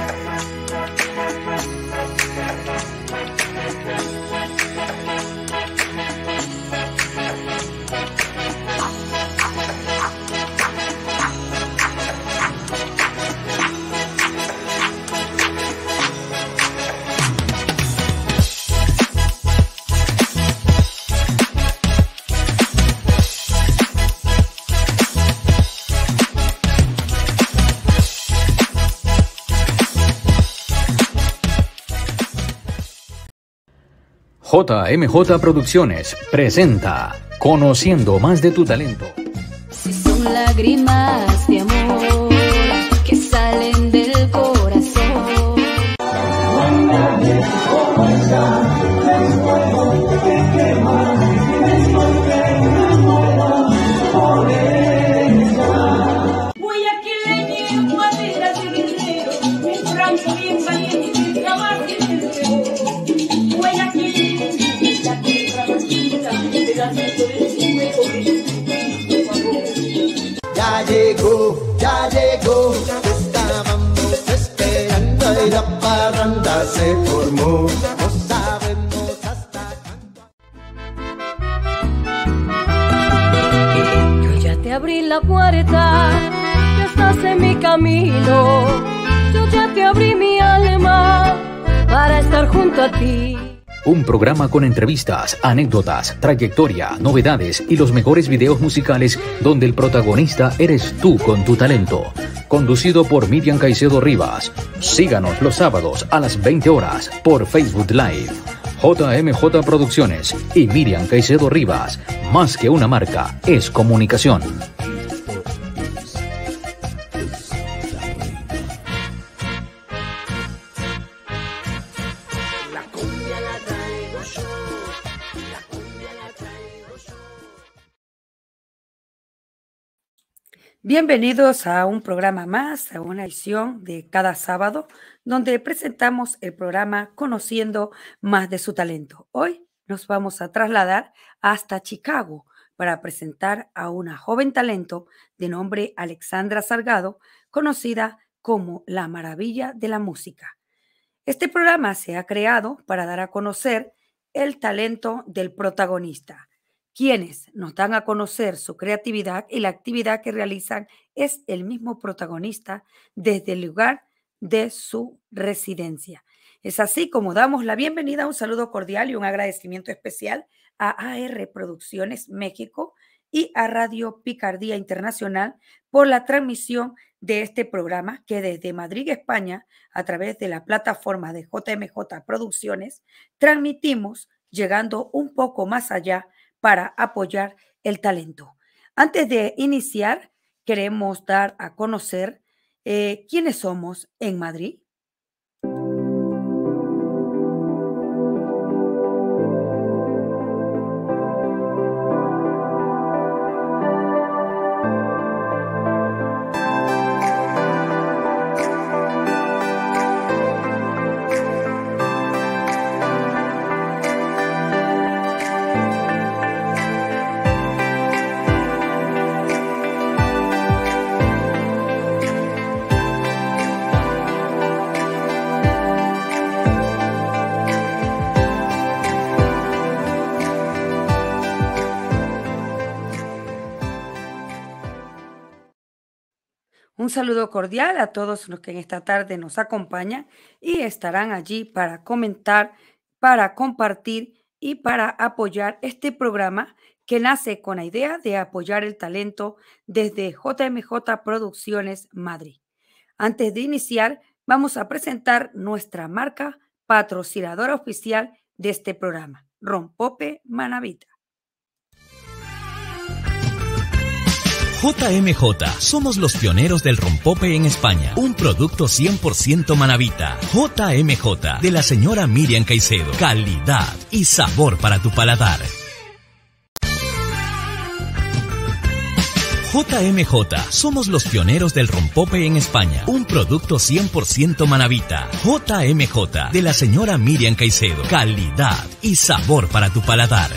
JMJ Producciones presenta Conociendo Más de tu Talento. Si son lágrimas de amor que salen del corazón. Guayaquileño, maderas de guerrero, mi rancho bien valiente, mi trabajo en el río. Guayaquil, la tierra bastita, pedacito de cielo, por favor. Ya llegó, estábamos esperando y la parranda se formó. No sabemos hasta cuándo. Yo ya te abrí la puerta, ya estás en mi camino. Yo ya te abrí mi alma para estar junto a ti. Un programa con entrevistas, anécdotas, trayectoria, novedades y los mejores videos musicales donde el protagonista eres tú con tu talento. Conducido por Miriam Caicedo Rivas. Síganos los sábados a las 20 horas por Facebook Live. JMJ Producciones y Miriam Caicedo Rivas. Más que una marca, es comunicación. Bienvenidos a un programa más, a una edición de cada sábado, donde presentamos el programa Conociendo Más de su Talento. Hoy nos vamos a trasladar hasta Chicago para presentar a una joven talento de nombre Alexandra Salgado, conocida como la Maravilla de la Música. Este programa se ha creado para dar a conocer el talento del protagonista. Quienes nos dan a conocer su creatividad y la actividad que realizan es el mismo protagonista desde el lugar de su residencia. Es así como damos la bienvenida, un saludo cordial y un agradecimiento especial a AR Producciones México y a Radio Picardía Internacional por la transmisión de este programa que desde Madrid, España, a través de la plataforma de JMJ Producciones, transmitimos llegando un poco más allá para apoyar el talento. Antes de iniciar, queremos dar a conocer quiénes somos en Madrid. Un saludo cordial a todos los que en esta tarde nos acompañan y estarán allí para comentar, para compartir y para apoyar este programa que nace con la idea de apoyar el talento desde JMJ Producciones Madrid. Antes de iniciar, vamos a presentar nuestra marca patrocinadora oficial de este programa, Rompope Manavita. JMJ, somos los pioneros del rompope en España. Un producto 100% manavita. JMJ, de la señora Miriam Caicedo. Calidad y sabor para tu paladar. JMJ, somos los pioneros del rompope en España. Un producto 100% manavita. JMJ, de la señora Miriam Caicedo. Calidad y sabor para tu paladar.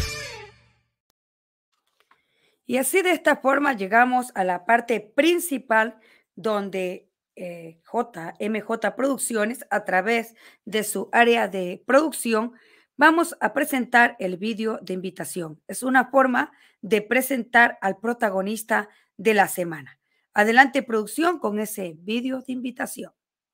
Y así de esta forma llegamos a la parte principal donde JMJ Producciones, a través de su área de producción, vamos a presentar el vídeo de invitación. Es una forma de presentar al protagonista de la semana. Adelante, producción, con ese vídeo de invitación.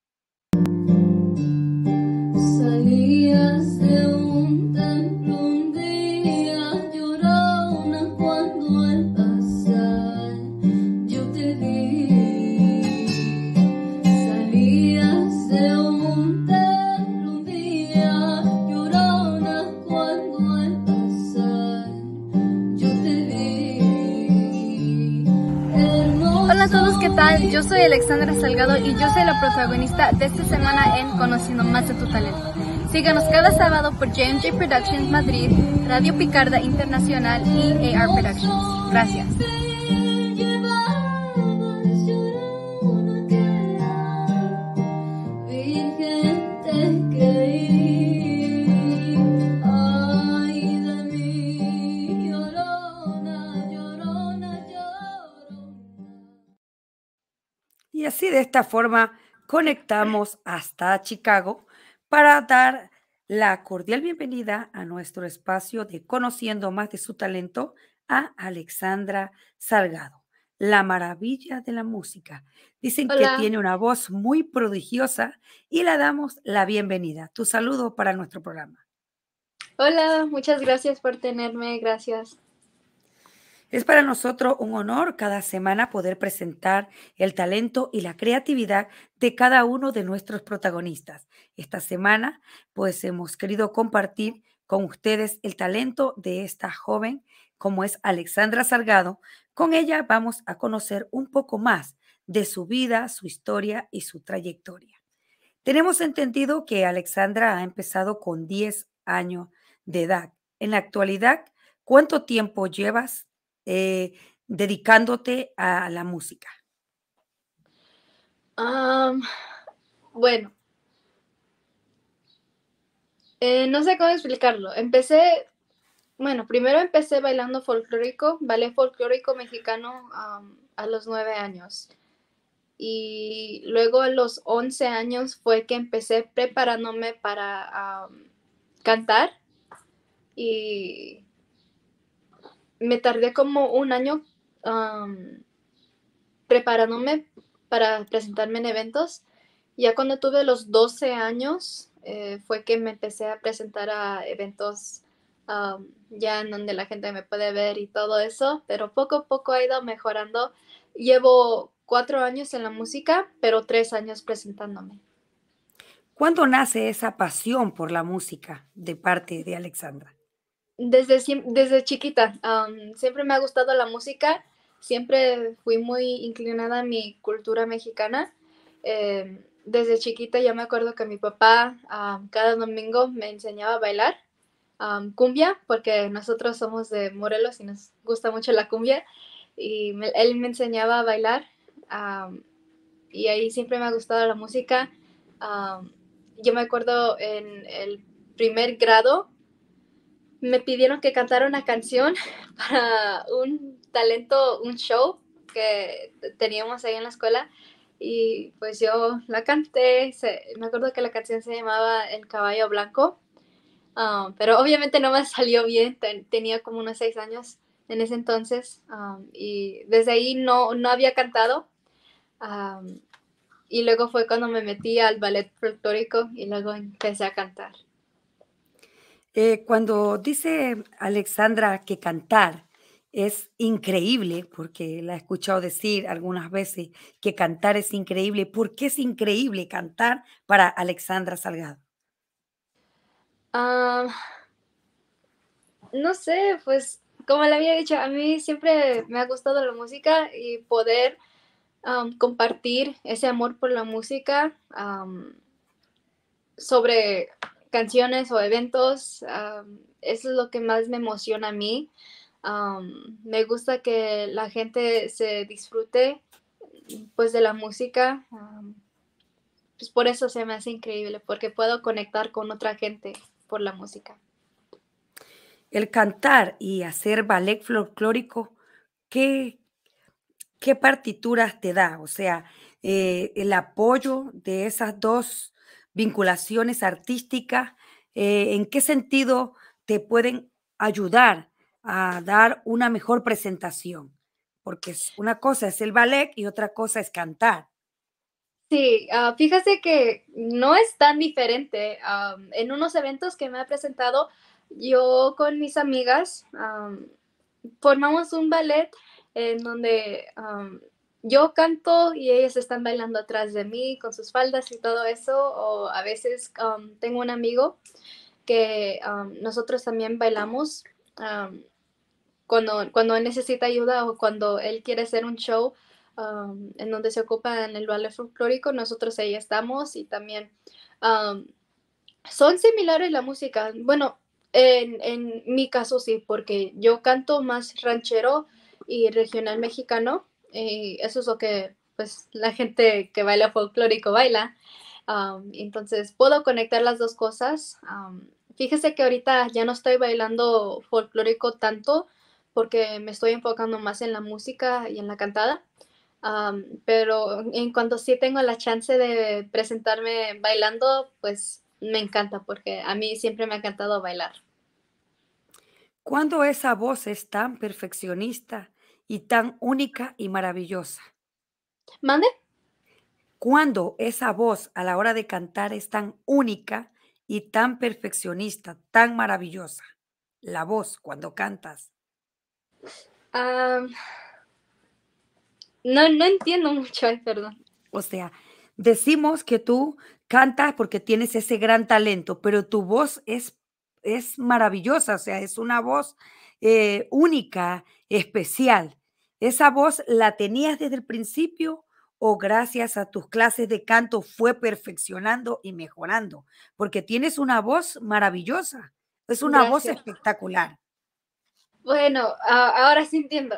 Salías de un templo un día, llorona, cuando al pasar yo te vi. Salías de un templo un día, llorona, cuando al pasar yo te vi. Hola a todos, ¿qué tal? Yo soy Alexandra Salgado y yo soy la protagonista de esta semana en Conociendo Más de tu Talento. Síganos cada sábado por J&J Productions Madrid, Radio Picarda Internacional y AR Productions. Gracias. Y así, de esta forma, conectamos hasta Chicago para dar la cordial bienvenida a nuestro espacio de Conociendo Más de su Talento a Alexandra Salgado, la maravilla de la música. Dicen que Hola. tiene una voz muy prodigiosa y le damos la bienvenida. Tu saludo para nuestro programa. Hola, muchas gracias por tenerme, gracias. Es para nosotros un honor cada semana poder presentar el talento y la creatividad de cada uno de nuestros protagonistas. Esta semana, pues hemos querido compartir con ustedes el talento de esta joven, como es Alexandra Salgado. Con ella vamos a conocer un poco más de su vida, su historia y su trayectoria. Tenemos entendido que Alexandra ha empezado con 10 años de edad. En la actualidad, ¿cuánto tiempo llevas dedicándote a la música? Bueno, no sé cómo explicarlo. Primero empecé bailando folclórico, ballet folclórico mexicano a los 9 años. Y luego a los 11 años fue que empecé preparándome para cantar. Y me tardé como un año preparándome para presentarme en eventos. Ya cuando tuve los 12 años fue que me empecé a presentar a eventos ya en donde la gente me puede ver y todo eso, pero poco a poco ha ido mejorando. Llevo 4 años en la música, pero 3 años presentándome. ¿Cuándo nace esa pasión por la música de parte de Alexandra? Desde chiquita, siempre me ha gustado la música, siempre fui muy inclinada a mi cultura mexicana. Desde chiquita ya me acuerdo que mi papá cada domingo me enseñaba a bailar cumbia, porque nosotros somos de Morelos y nos gusta mucho la cumbia, y él me enseñaba a bailar, y ahí siempre me ha gustado la música. Yo me acuerdo en el primer grado, me pidieron que cantara una canción para un show que teníamos ahí en la escuela, y pues yo la canté. Me acuerdo que la canción se llamaba El Caballo Blanco, pero obviamente no me salió bien, tenía como unos 6 años en ese entonces, y desde ahí no había cantado, y luego fue cuando me metí al ballet folclórico y luego empecé a cantar. Cuando dice Alexandra que cantar es increíble, porque la he escuchado decir algunas veces que cantar es increíble, ¿por qué es increíble cantar para Alexandra Salgado? No sé, pues como le había dicho, a mí siempre me ha gustado la música, y poder compartir ese amor por la música sobre canciones o eventos, eso es lo que más me emociona a mí. Me gusta que la gente se disfrute pues de la música, pues por eso se me hace increíble, porque puedo conectar con otra gente por la música. El cantar y hacer ballet folclórico, ¿qué partituras te da? O sea, el apoyo de esas dos vinculaciones artísticas, ¿en qué sentido te pueden ayudar a dar una mejor presentación? Porque una cosa es el ballet y otra cosa es cantar. Sí, fíjese que no es tan diferente. En unos eventos que me ha presentado, yo con mis amigas formamos un ballet en donde yo canto y ellas están bailando atrás de mí con sus faldas y todo eso. O a veces tengo un amigo que nosotros también bailamos cuando él necesita ayuda o cuando él quiere hacer un show en donde se ocupa en el ballet folclórico, nosotros ahí estamos y también um, son similares la música. Bueno, en mi caso sí, porque yo canto más ranchero y regional mexicano y eso es lo que pues la gente que baila folclórico baila. Entonces puedo conectar las dos cosas. Fíjese que ahorita ya no estoy bailando folclórico tanto porque me estoy enfocando más en la música y en la cantada. Pero en cuanto sí tengo la chance de presentarme bailando, pues me encanta porque a mí siempre me ha encantado bailar. ¿Cuándo esa voz es tan perfeccionista y tan única y maravillosa? ¿Mande? Cuando esa voz a la hora de cantar es tan única y tan perfeccionista, tan maravillosa. La voz cuando cantas. Am, no entiendo mucho, ay, perdón. O sea, decimos que tú cantas porque tienes ese gran talento, pero tu voz es maravillosa, o sea, es una voz única, especial. ¿Esa voz la tenías desde el principio o gracias a tus clases de canto fue perfeccionando y mejorando? Porque tienes una voz maravillosa, es una voz Gracias. espectacular. Bueno, ahora sí entiendo.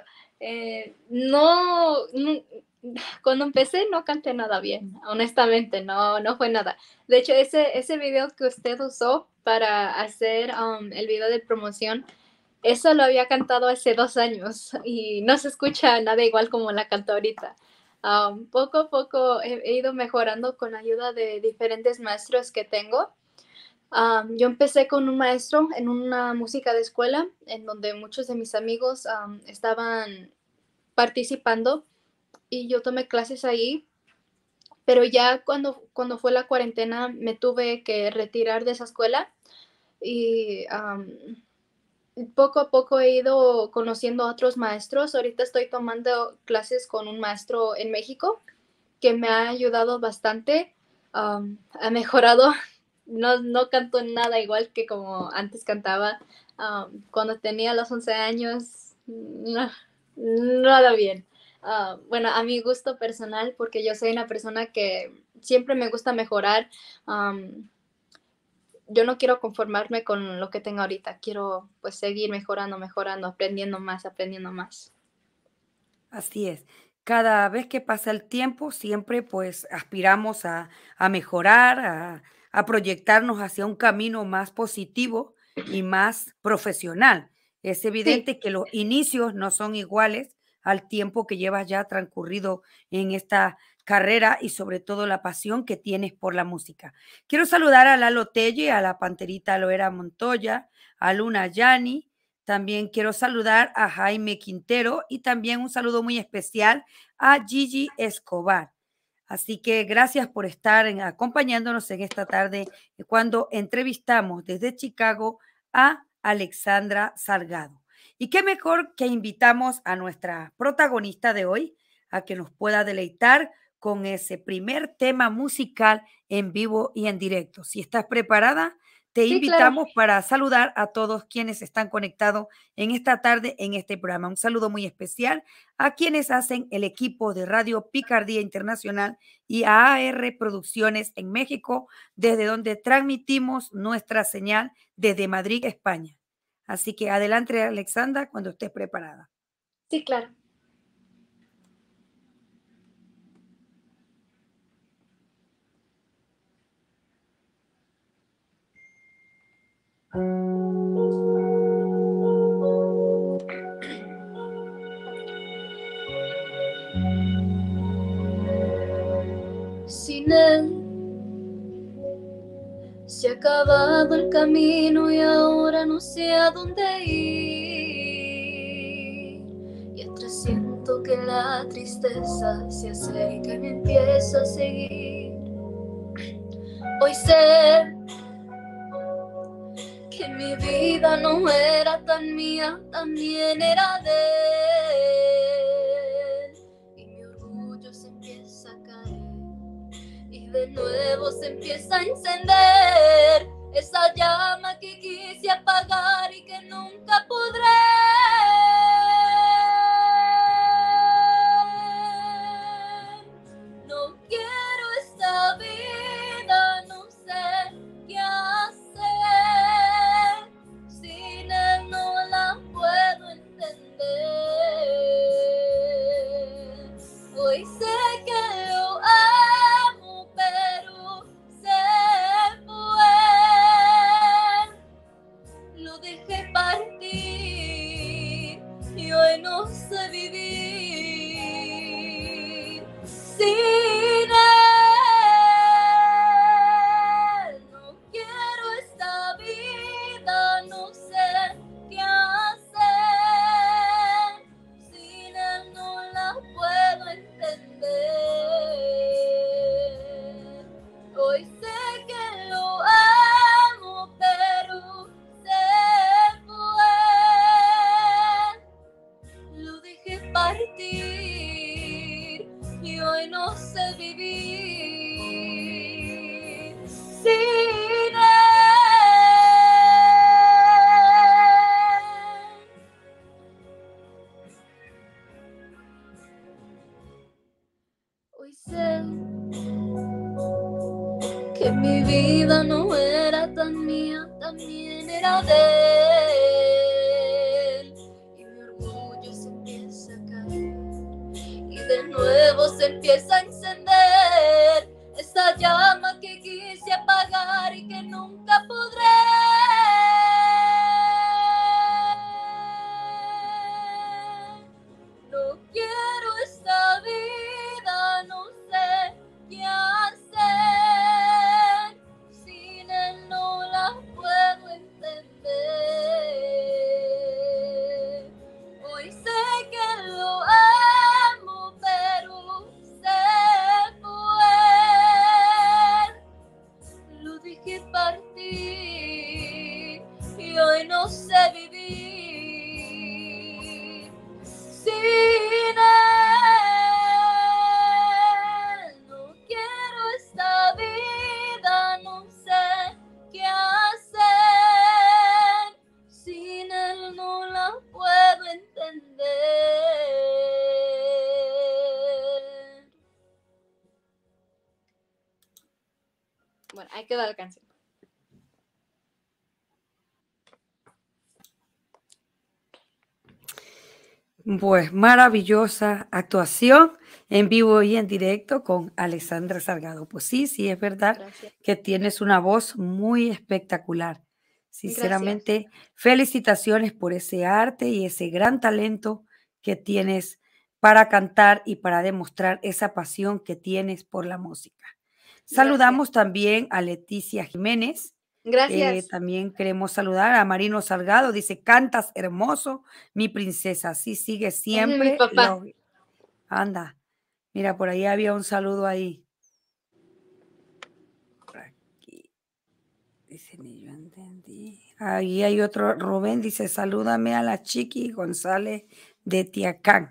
No, cuando empecé no canté nada bien, honestamente, no fue nada. De hecho, ese video que usted usó para hacer el video de promoción, eso lo había cantado hace 2 años y no se escucha nada igual como la canto ahorita. Poco a poco he ido mejorando con la ayuda de diferentes maestros que tengo. Yo empecé con un maestro en una música de escuela, en donde muchos de mis amigos estaban participando y yo tomé clases ahí, pero ya cuando fue la cuarentena me tuve que retirar de esa escuela y poco a poco he ido conociendo a otros maestros. Ahorita estoy tomando clases con un maestro en México que me ha ayudado bastante, ha mejorado. No canto nada igual que como antes cantaba. Cuando tenía los 11 años, no, nada bien. Bueno, a mi gusto personal, porque yo soy una persona que siempre me gusta mejorar. Yo no quiero conformarme con lo que tengo ahorita. Quiero pues seguir mejorando, mejorando, aprendiendo más, aprendiendo más. Así es. Cada vez que pasa el tiempo, siempre pues aspiramos a mejorar, a proyectarnos hacia un camino más positivo y más profesional. Es Sí, evidente que los inicios no son iguales al tiempo que llevas ya transcurrido en esta carrera y sobre todo la pasión que tienes por la música. Quiero saludar a Lalo Telle, a la Panterita Loera Montoya, a Luna Yani, también quiero saludar a Jaime Quintero y también un saludo muy especial a Gigi Escobar. Así que gracias por estar acompañándonos en esta tarde cuando entrevistamos desde Chicago a Alexandra Salgado. Y qué mejor que invitamos a nuestra protagonista de hoy a que nos pueda deleitar con ese primer tema musical en vivo y en directo. Si estás preparada, te sí, claro. invitamos para saludar a todos quienes están conectados en esta tarde en este programa. Un saludo muy especial a quienes hacen el equipo de Radio Picardía Internacional y a AR Producciones en México, desde donde transmitimos nuestra señal desde Madrid, España. Así que adelante, Alexandra, cuando estés preparada. Sí, claro. Se ha acabado el camino y ahora no sé a dónde ir. Y atrás siento que la tristeza se acerca y me empieza a seguir. Hoy sé que mi vida no era tan mía, también era de él. Y mi orgullo se empieza a caer y de nuevo se empieza a encender esa llama que quise apagar y que nunca podré. No quiero esta vida, no sé qué hacer. Sin él no la puedo entender. Hoy sé que lo amo, pero se fue. Lo dejé partir y hoy no sé vivir sin él. No quiero esta vida, no sé qué hacer. Sin él no la puedo entender. Hoy sé que lo amo, pero se fue. Lo dejé partir y hoy no sé vivir sin él. Hoy sé que mi vida no era tan mía, también era de él. Y mi orgullo se empieza a caer y de nuevo se empieza a encender esa llama que quise apagar y que nunca podré. No quiero esta vida, no sé qué hacer. Sin él no la puedo entender. Hoy sé que lo amo, pero se fue. Lo dejé partir y hoy no sé vivir sin él. No quiero esta vida, no sé qué hacer. Sin él no la puedo entender. Bueno, ahí queda la canción. Pues maravillosa actuación en vivo y en directo con Alexandra Salgado. Pues sí, sí, es verdad Gracias. que tienes una voz muy espectacular. Gracias. Sinceramente, felicitaciones por ese arte y ese gran talento que tienes para cantar y para demostrar esa pasión que tienes por la música. Saludamos también a Leticia Jiménez. Gracias. También queremos saludar a Marino Salgado. Dice, cantas hermoso, mi princesa. Así sigue siempre. mi papá. Love. Anda, mira, por ahí había un saludo ahí. Por aquí. Dice, ni yo entendí. Ahí hay otro, Rubén dice, salúdame a la Chiqui González de Tiacán.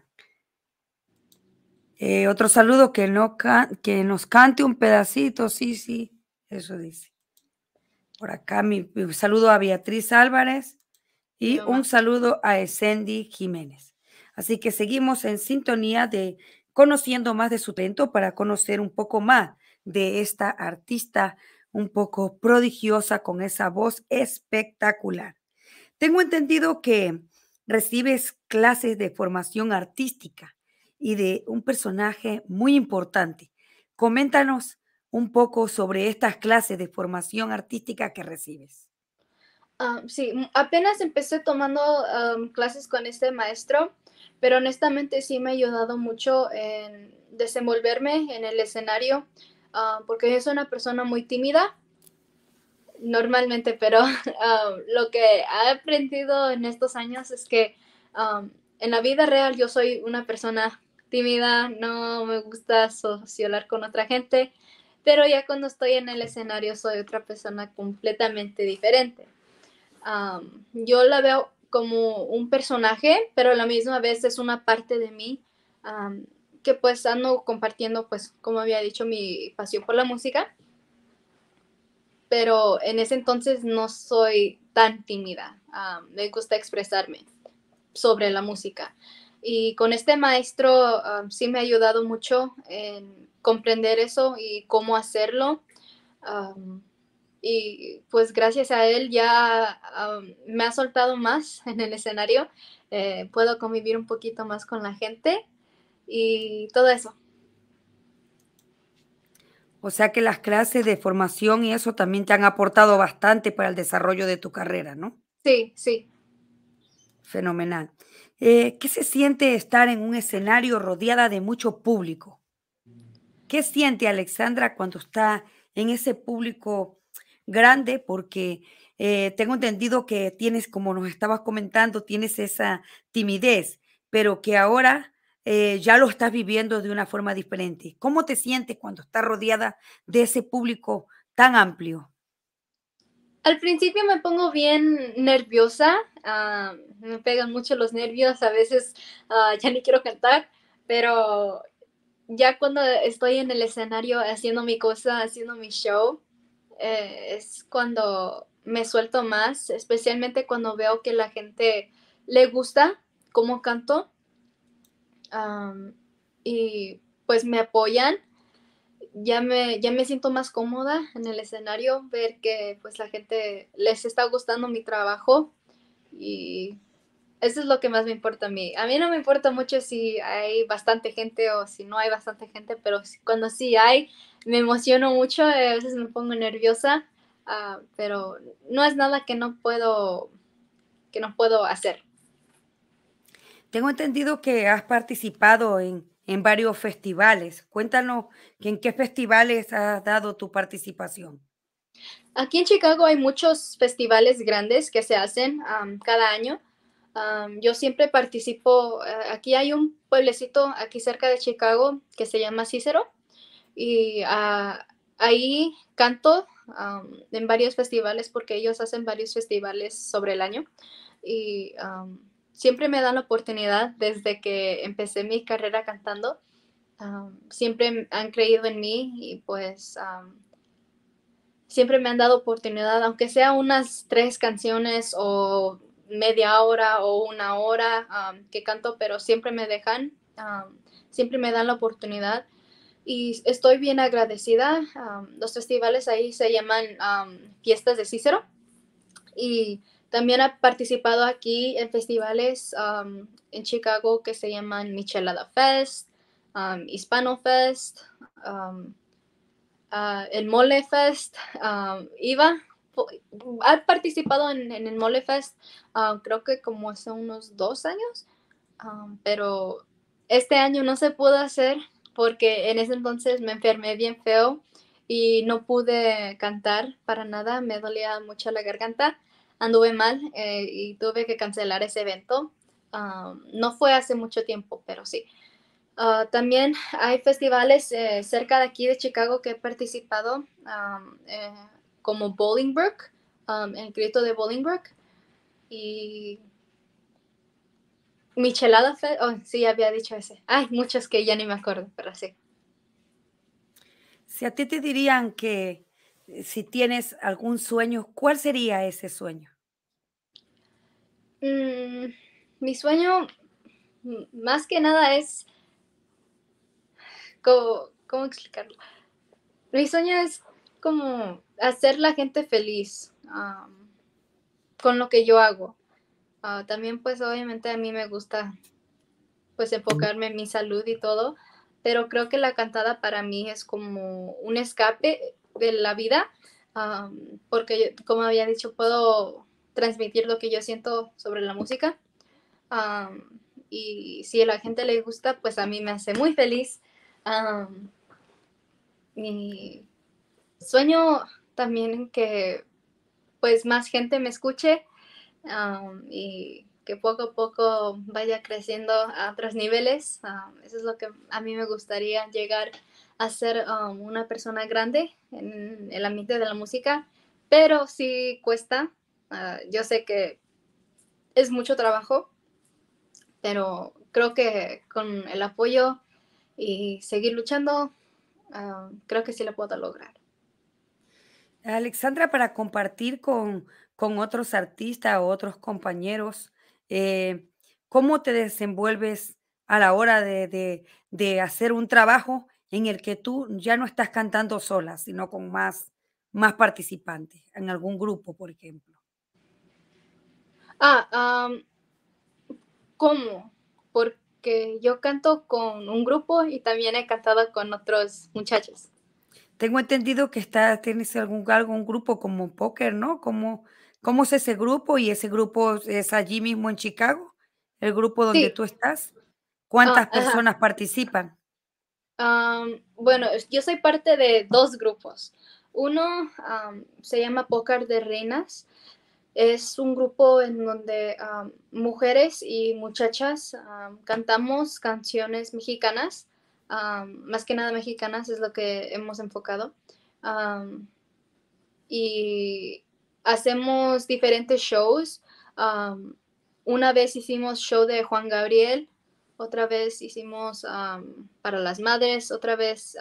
Otro saludo que nos cante un pedacito, sí, eso dice. Por acá mi saludo a Beatriz Álvarez y un saludo a Essendi Jiménez. Así que seguimos en sintonía de conociendo más de su talento para conocer un poco más de esta artista un poco prodigiosa con esa voz espectacular. Tengo entendido que recibes clases de formación artística y de un personaje muy importante. Coméntanos un poco sobre estas clases de formación artística que recibes. Sí, apenas empecé tomando clases con este maestro, pero honestamente sí me ha ayudado mucho en desenvolverme en el escenario, porque es una persona muy tímida. normalmente, pero lo que he aprendido en estos años es que en la vida real yo soy una persona tímida, no me gusta socializar con otra gente, pero ya cuando estoy en el escenario soy otra persona completamente diferente. Yo la veo como un personaje, pero a la misma vez es una parte de mí que pues ando compartiendo, pues como había dicho, mi pasión por la música, pero en ese entonces no soy tan tímida. Me gusta expresarme sobre la música. Y con este maestro sí me ha ayudado mucho en comprender eso y cómo hacerlo. Y pues gracias a él ya me ha soltado más en el escenario. Puedo convivir un poquito más con la gente y todo eso. O sea que las clases de formación y eso también te han aportado bastante para el desarrollo de tu carrera, ¿no? Sí, sí. Fenomenal. ¿Qué se siente estar en un escenario rodeada de mucho público? ¿Qué siente Alexandra cuando está en ese público grande? Porque tengo entendido que tienes, como nos estabas comentando, tienes esa timidez, pero que ahora ya lo estás viviendo de una forma diferente. ¿Cómo te sientes cuando estás rodeada de ese público tan amplio? Al principio me pongo bien nerviosa, me pegan mucho los nervios, a veces ya ni quiero cantar, pero ya cuando estoy en el escenario haciendo mi cosa, haciendo mi show, es cuando me suelto más, especialmente cuando veo que la gente le gusta cómo canto y pues me apoyan. Ya me siento más cómoda en el escenario, ver que pues la gente les está gustando mi trabajo y eso es lo que más me importa a mí. A mí no me importa mucho si hay bastante gente o si no hay bastante gente, pero cuando sí hay, me emociono mucho, a veces me pongo nerviosa, pero no es nada que no puedo hacer. Tengo entendido que has participado en varios festivales. Cuéntanos que en qué festivales has dado tu participación. Aquí en Chicago hay muchos festivales grandes que se hacen cada año. Yo siempre participo, aquí hay un pueblecito aquí cerca de Chicago que se llama Cicero y ahí canto en varios festivales porque ellos hacen varios festivales sobre el año y siempre me dan la oportunidad desde que empecé mi carrera cantando. Siempre han creído en mí y pues siempre me han dado oportunidad, aunque sea unas 3 canciones o media hora o una hora que canto, pero siempre me dejan, siempre me dan la oportunidad y estoy bien agradecida. Los festivales ahí se llaman Fiestas de Cícero y también he participado aquí en festivales en Chicago que se llaman Michelada Fest, Hispano Fest, el Mole Fest. Ha participado en el Mole Fest, creo que como hace unos 2 años, pero este año no se pudo hacer porque en ese entonces me enfermé bien feo y no pude cantar para nada, me dolía mucho la garganta, anduve mal y tuve que cancelar ese evento. No fue hace mucho tiempo, pero sí. También hay festivales cerca de aquí de Chicago que he participado, como Bolingbrook, el grito de Bolingbrook y Michelada Fest. Oh, sí, había dicho ese. Hay muchos que ya ni me acuerdo, pero sí. Si a ti te dirían que si tienes algún sueño, ¿cuál sería ese sueño? Mi sueño, más que nada, es, ¿cómo explicarlo? Mi sueño es como hacer la gente feliz con lo que yo hago. También pues obviamente a mí me gusta pues enfocarme en mi salud y todo, pero creo que la cantada para mí es como un escape de la vida, porque como había dicho, puedo transmitir lo que yo siento sobre la música, y si a la gente le gusta, pues a mí me hace muy feliz. Mi sueño también que pues más gente me escuche, y que poco a poco vaya creciendo a otros niveles. Eso es lo que a mí me gustaría, llegar a ser una persona grande en el ambiente de la música, pero sí cuesta. Yo sé que es mucho trabajo, pero creo que con el apoyo y seguir luchando, creo que sí lo puedo lograr. Alexandra, para compartir con otros artistas o otros compañeros, eh, ¿cómo te desenvuelves a la hora de hacer un trabajo en el que tú ya no estás cantando sola, sino con más participantes, en algún grupo, por ejemplo? Ah, am, ¿Cómo? Porque yo canto con un grupo y también he cantado con otros muchachos. Tengo entendido que tienes algún grupo como póker, ¿no? ¿Cómo es ese grupo? ¿Y ese grupo es allí mismo en Chicago? ¿El grupo donde Sí, tú estás? ¿Cuántas ajá. personas participan? Bueno, yo soy parte de dos grupos. Uno se llama Pócar de Reinas. Es un grupo en donde mujeres y muchachas cantamos canciones mexicanas. Más que nada mexicanas es lo que hemos enfocado. Am, y hacemos diferentes shows. Una vez hicimos show de Juan Gabriel, otra vez hicimos para las madres, otra vez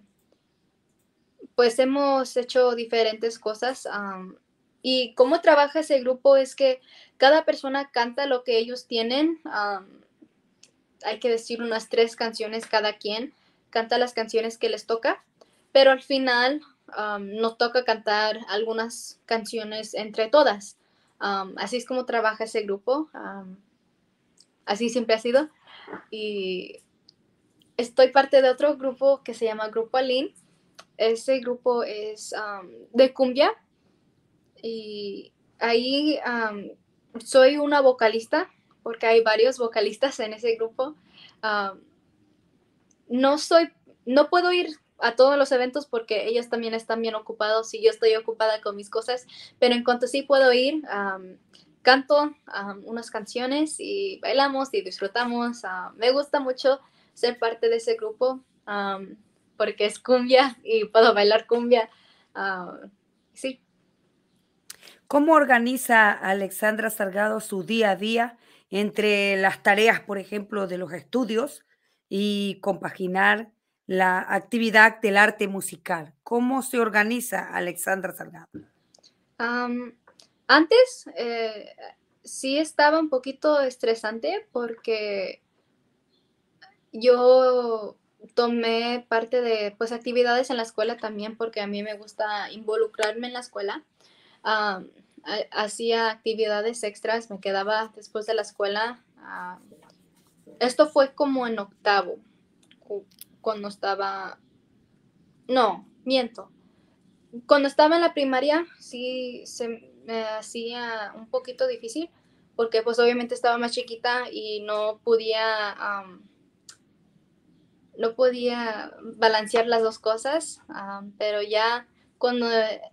pues hemos hecho diferentes cosas. Y cómo trabaja ese grupo es que cada persona canta lo que ellos tienen. Hay que decir unas 3 canciones cada quien, canta las canciones que les toca, pero al final nos toca cantar algunas canciones entre todas. Así es como trabaja ese grupo, así siempre ha sido. Y estoy parte de otro grupo que se llama Grupo Aline. Ese grupo es de cumbia y ahí soy una vocalista porque hay varios vocalistas en ese grupo. Um, no soy, no puedo ir a todos los eventos porque ellos también están bien ocupados y yo estoy ocupada con mis cosas, pero en cuanto sí puedo ir, canto unas canciones y bailamos y disfrutamos. Me gusta mucho ser parte de ese grupo porque es cumbia y puedo bailar cumbia. Sí. ¿Cómo organiza Alexandra Salgado su día a día entre las tareas, por ejemplo, de los estudios y compaginar la actividad del arte musical? ¿Cómo se organiza Alexandra Salgado? Am, Antes sí estaba un poquito estresante porque yo tomé parte de pues actividades en la escuela también porque a mí me gusta involucrarme en la escuela. Hacía actividades extras, me quedaba después de la escuela. Esto fue como en octavo, cuando estaba, no, miento. Cuando estaba en la primaria, sí se me hacía un poquito difícil, porque pues obviamente estaba más chiquita y no podía balancear las dos cosas, pero cuando,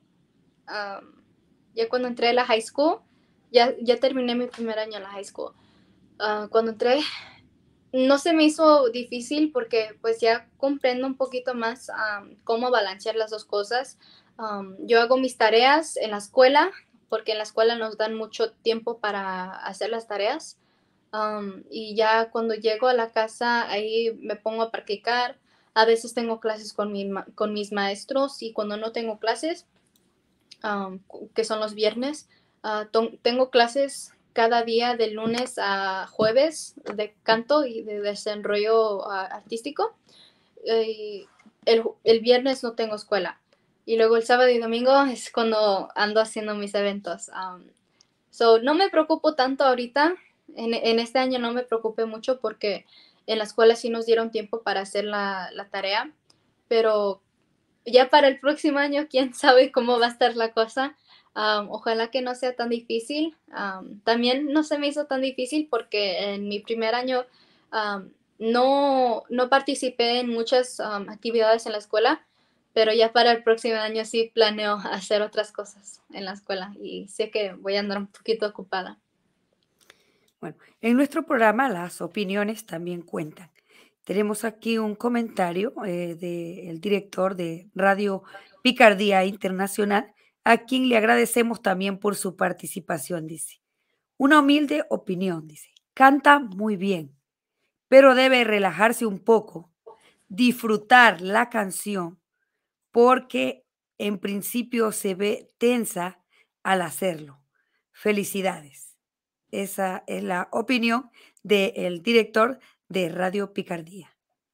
ya cuando entré a la high school, ya terminé mi primer año en la high school. Cuando entré, no se me hizo difícil porque pues ya comprendo un poquito más cómo balancear las dos cosas. Yo hago mis tareas en la escuela porque en la escuela nos dan mucho tiempo para hacer las tareas. Y ya cuando llego a la casa ahí me pongo a practicar. A veces tengo clases con mis maestros y cuando no tengo clases, que son los viernes. Tengo clases cada día de lunes a jueves de canto y de desarrollo artístico. Y el viernes no tengo escuela. Y luego el sábado y domingo es cuando ando haciendo mis eventos. No me preocupo tanto ahorita. En este año no me preocupé mucho porque en la escuela sí nos dieron tiempo para hacer la tarea. Pero ya para el próximo año, quién sabe cómo va a estar la cosa. Ojalá que no sea tan difícil. También no se me hizo tan difícil porque en mi primer año no participé en muchas actividades en la escuela pero ya para el próximo año sí planeo hacer otras cosas en la escuela y sé que voy a andar un poquito ocupada. Bueno, en nuestro programa las opiniones también cuentan. Tenemos aquí un comentario del director de Radio Picardía Internacional, a quien le agradecemos también por su participación, dice. Una humilde opinión, dice. Canta muy bien, pero debe relajarse un poco, disfrutar la canción, porque en principio se ve tensa al hacerlo. Felicidades. Esa es la opinión del director de Radio Picardía.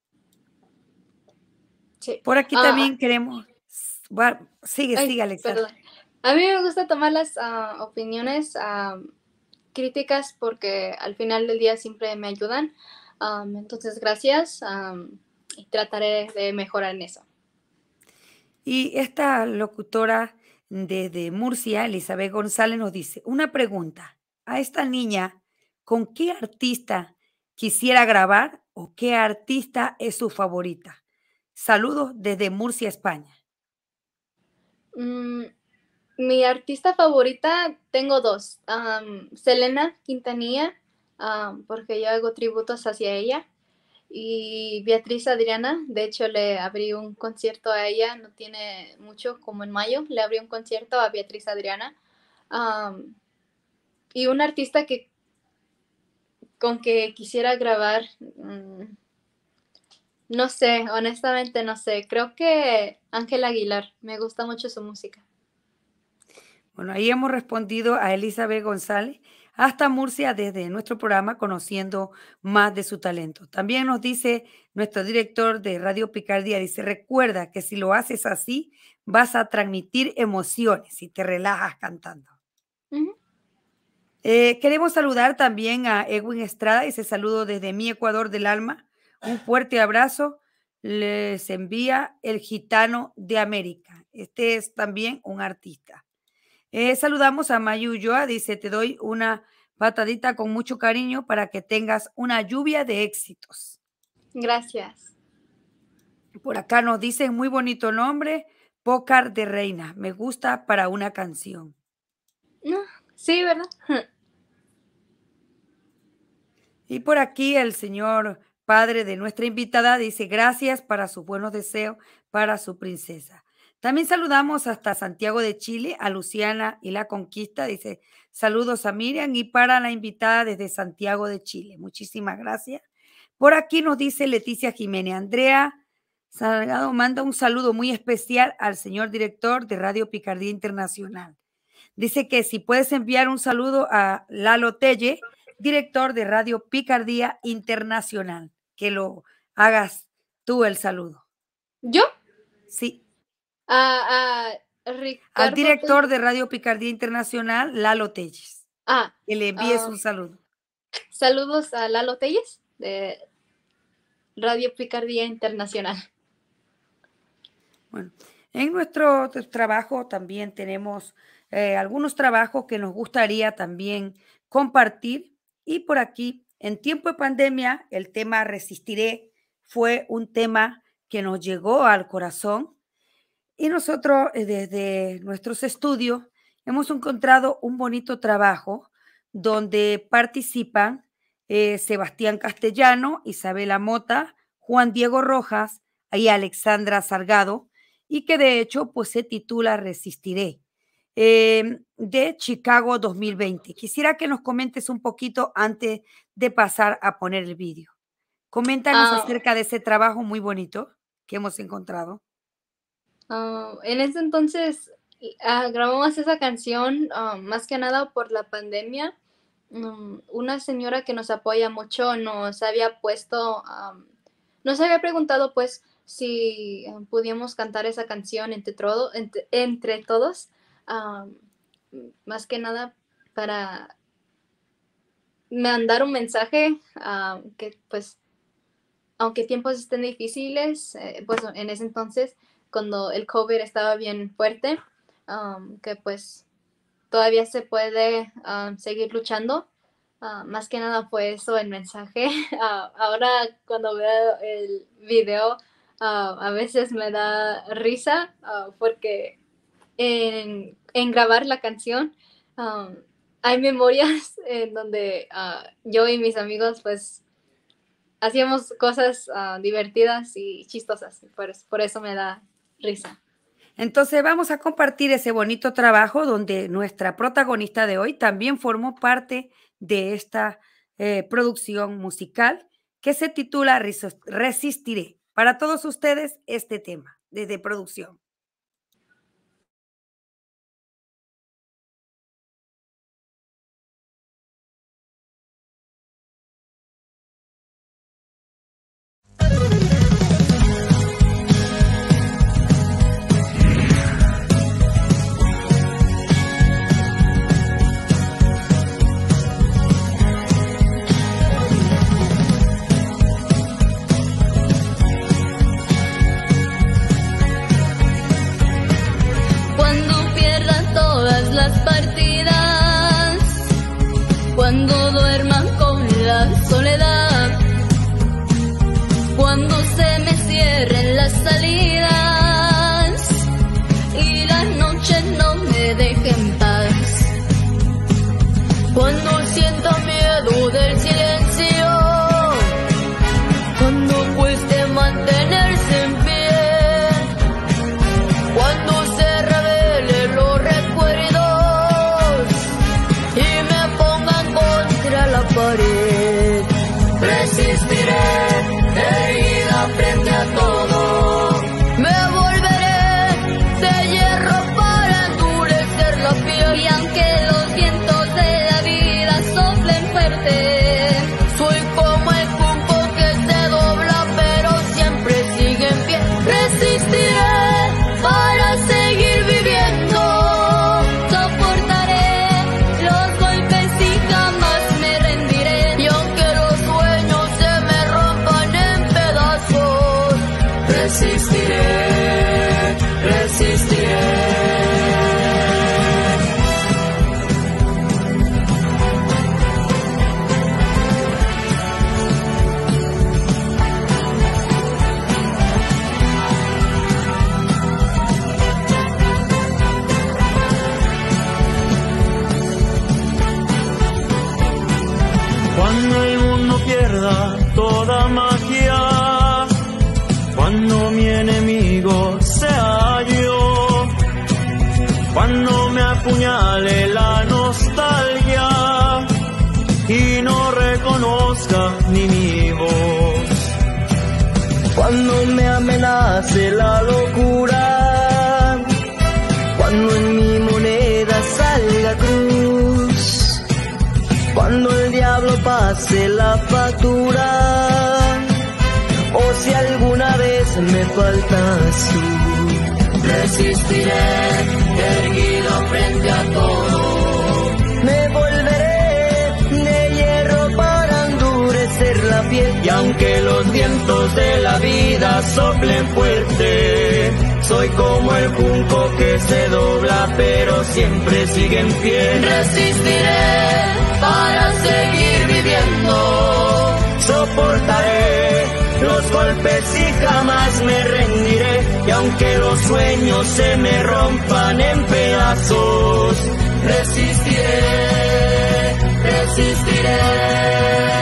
Sí. Por aquí también queremos. Bueno, sigue, Ay, sigue, Alexandra. perdón. A mí me gusta tomar las opiniones críticas porque al final del día siempre me ayudan. Entonces, gracias y trataré de mejorar en eso. Y esta locutora desde Murcia, Elizabeth González, nos dice, una pregunta, a esta niña, ¿con qué artista quisiera grabar o qué artista es su favorita? Saludos desde Murcia, España. Mm, Mi artista favorita tengo dos. Selena Quintanilla, porque yo hago tributos hacia ella. Y Beatriz Adriana, de hecho le abrí un concierto a ella, no tiene mucho, como en mayo, le abrí un concierto a Beatriz Adriana. Y un artista con que quisiera grabar, no sé, honestamente no sé. Creo que Ángel Aguilar, me gusta mucho su música. Bueno, ahí hemos respondido a Elizabeth González hasta Murcia desde nuestro programa Conociendo más de su talento. También nos dice nuestro director de Radio Picardía, dice, recuerda que si lo haces así, vas a transmitir emociones y te relajas cantando. Ujú. Queremos saludar también a Edwin Estrada, ese saludo desde mi Ecuador del alma. Un fuerte abrazo les envía el Gitano de América. Este es también un artista. Saludamos a Mayu Ulloa, dice, te doy una patadita con mucho cariño para que tengas una lluvia de éxitos. Gracias. Por acá nos dicen, muy bonito nombre, Pócar de Reina, me gusta para una canción. No, sí, ¿verdad? Y por aquí el señor padre de nuestra invitada dice, gracias para sus buenos deseos para su princesa. También saludamos hasta Santiago de Chile, a Luciana y La Conquista, dice, saludos a Miriam y para la invitada desde Santiago de Chile. Muchísimas gracias. Por aquí nos dice Leticia Jiménez, Andrea Salgado manda un saludo muy especial al señor director de Radio Picardía Internacional. Dice que si puedes enviar un saludo a Lalo Telle, director de Radio Picardía Internacional, que lo hagas tú el saludo. ¿Yo? Sí. A Ricardo. Al director de Radio Picardía Internacional, Lalo Telles. Que le envíes un saludo. Saludos a Lalo Telles de Radio Picardía Internacional. Bueno, en nuestro trabajo también tenemos algunos trabajos que nos gustaría también compartir. Y por aquí, en tiempo de pandemia, el tema Resistiré fue un tema que nos llegó al corazón. Y nosotros, desde nuestros estudios, hemos encontrado un bonito trabajo donde participan Sebastián Castellano, Isabela Mota, Juan Diego Rojas y Alexandra Salgado, y que de hecho pues se titula Resistiré, de Chicago 2020. Quisiera que nos comentes un poquito antes de pasar a poner el vídeo. Coméntanos acerca de ese trabajo muy bonito que hemos encontrado. En ese entonces grabamos esa canción más que nada por la pandemia. Una señora que nos apoya mucho nos había nos había preguntado pues si podíamos cantar esa canción entre todos, más que nada para mandar un mensaje que pues aunque tiempos estén difíciles, pues en ese entonces cuando el COVID estaba bien fuerte, que pues todavía se puede seguir luchando. Más que nada fue eso el mensaje. Ahora cuando veo el video, a veces me da risa porque en grabar la canción hay memorias en donde yo y mis amigos pues hacíamos cosas divertidas y chistosas. Por eso me da risa. Entonces vamos a compartir ese bonito trabajo donde nuestra protagonista de hoy también formó parte de esta producción musical que se titula Resistiré. Para todos ustedes este tema desde producción. Cuando duerma con la soledad, cuando se me cierren las salidas y la noche no me deje en paz, cuando sienta miedo del silencio, cuando cueste mantenerse en pie, cuando se revelen los recuerdos y me pongan contra la pared, resistiré, herida frente a todo, me volveré de hierro para endurecer la piel, y aunque los vientos de la vida soplen fuerte, soy como el junco que se dobla pero siempre sigue en pie, resistiré para seguir viviendo, soportaré los golpes y jamás me rendiré, y aunque los sueños se me rompan en pedazos, resistiré, resistiré. Cuando el mundo pierda toda magia, cuando mi enemigo sea yo, cuando me apuñale la nostalgia y no reconozca ni mi voz, cuando me amenace la locura, cuando en mi moneda salga cruz, cuando el diablo pase la factura, o si alguna vez me faltas tú, resistiré, erguido frente a todo, me volveré de hierro para endurecer la piel, y aunque los vientos de la vida soplen fuerte, soy como el junco que se dobla pero siempre sigue en pie, resistiré para seguir viviendo, soportaré los golpes y jamás me rendiré, y aunque los sueños se me rompan en pedazos, resistiré, resistiré.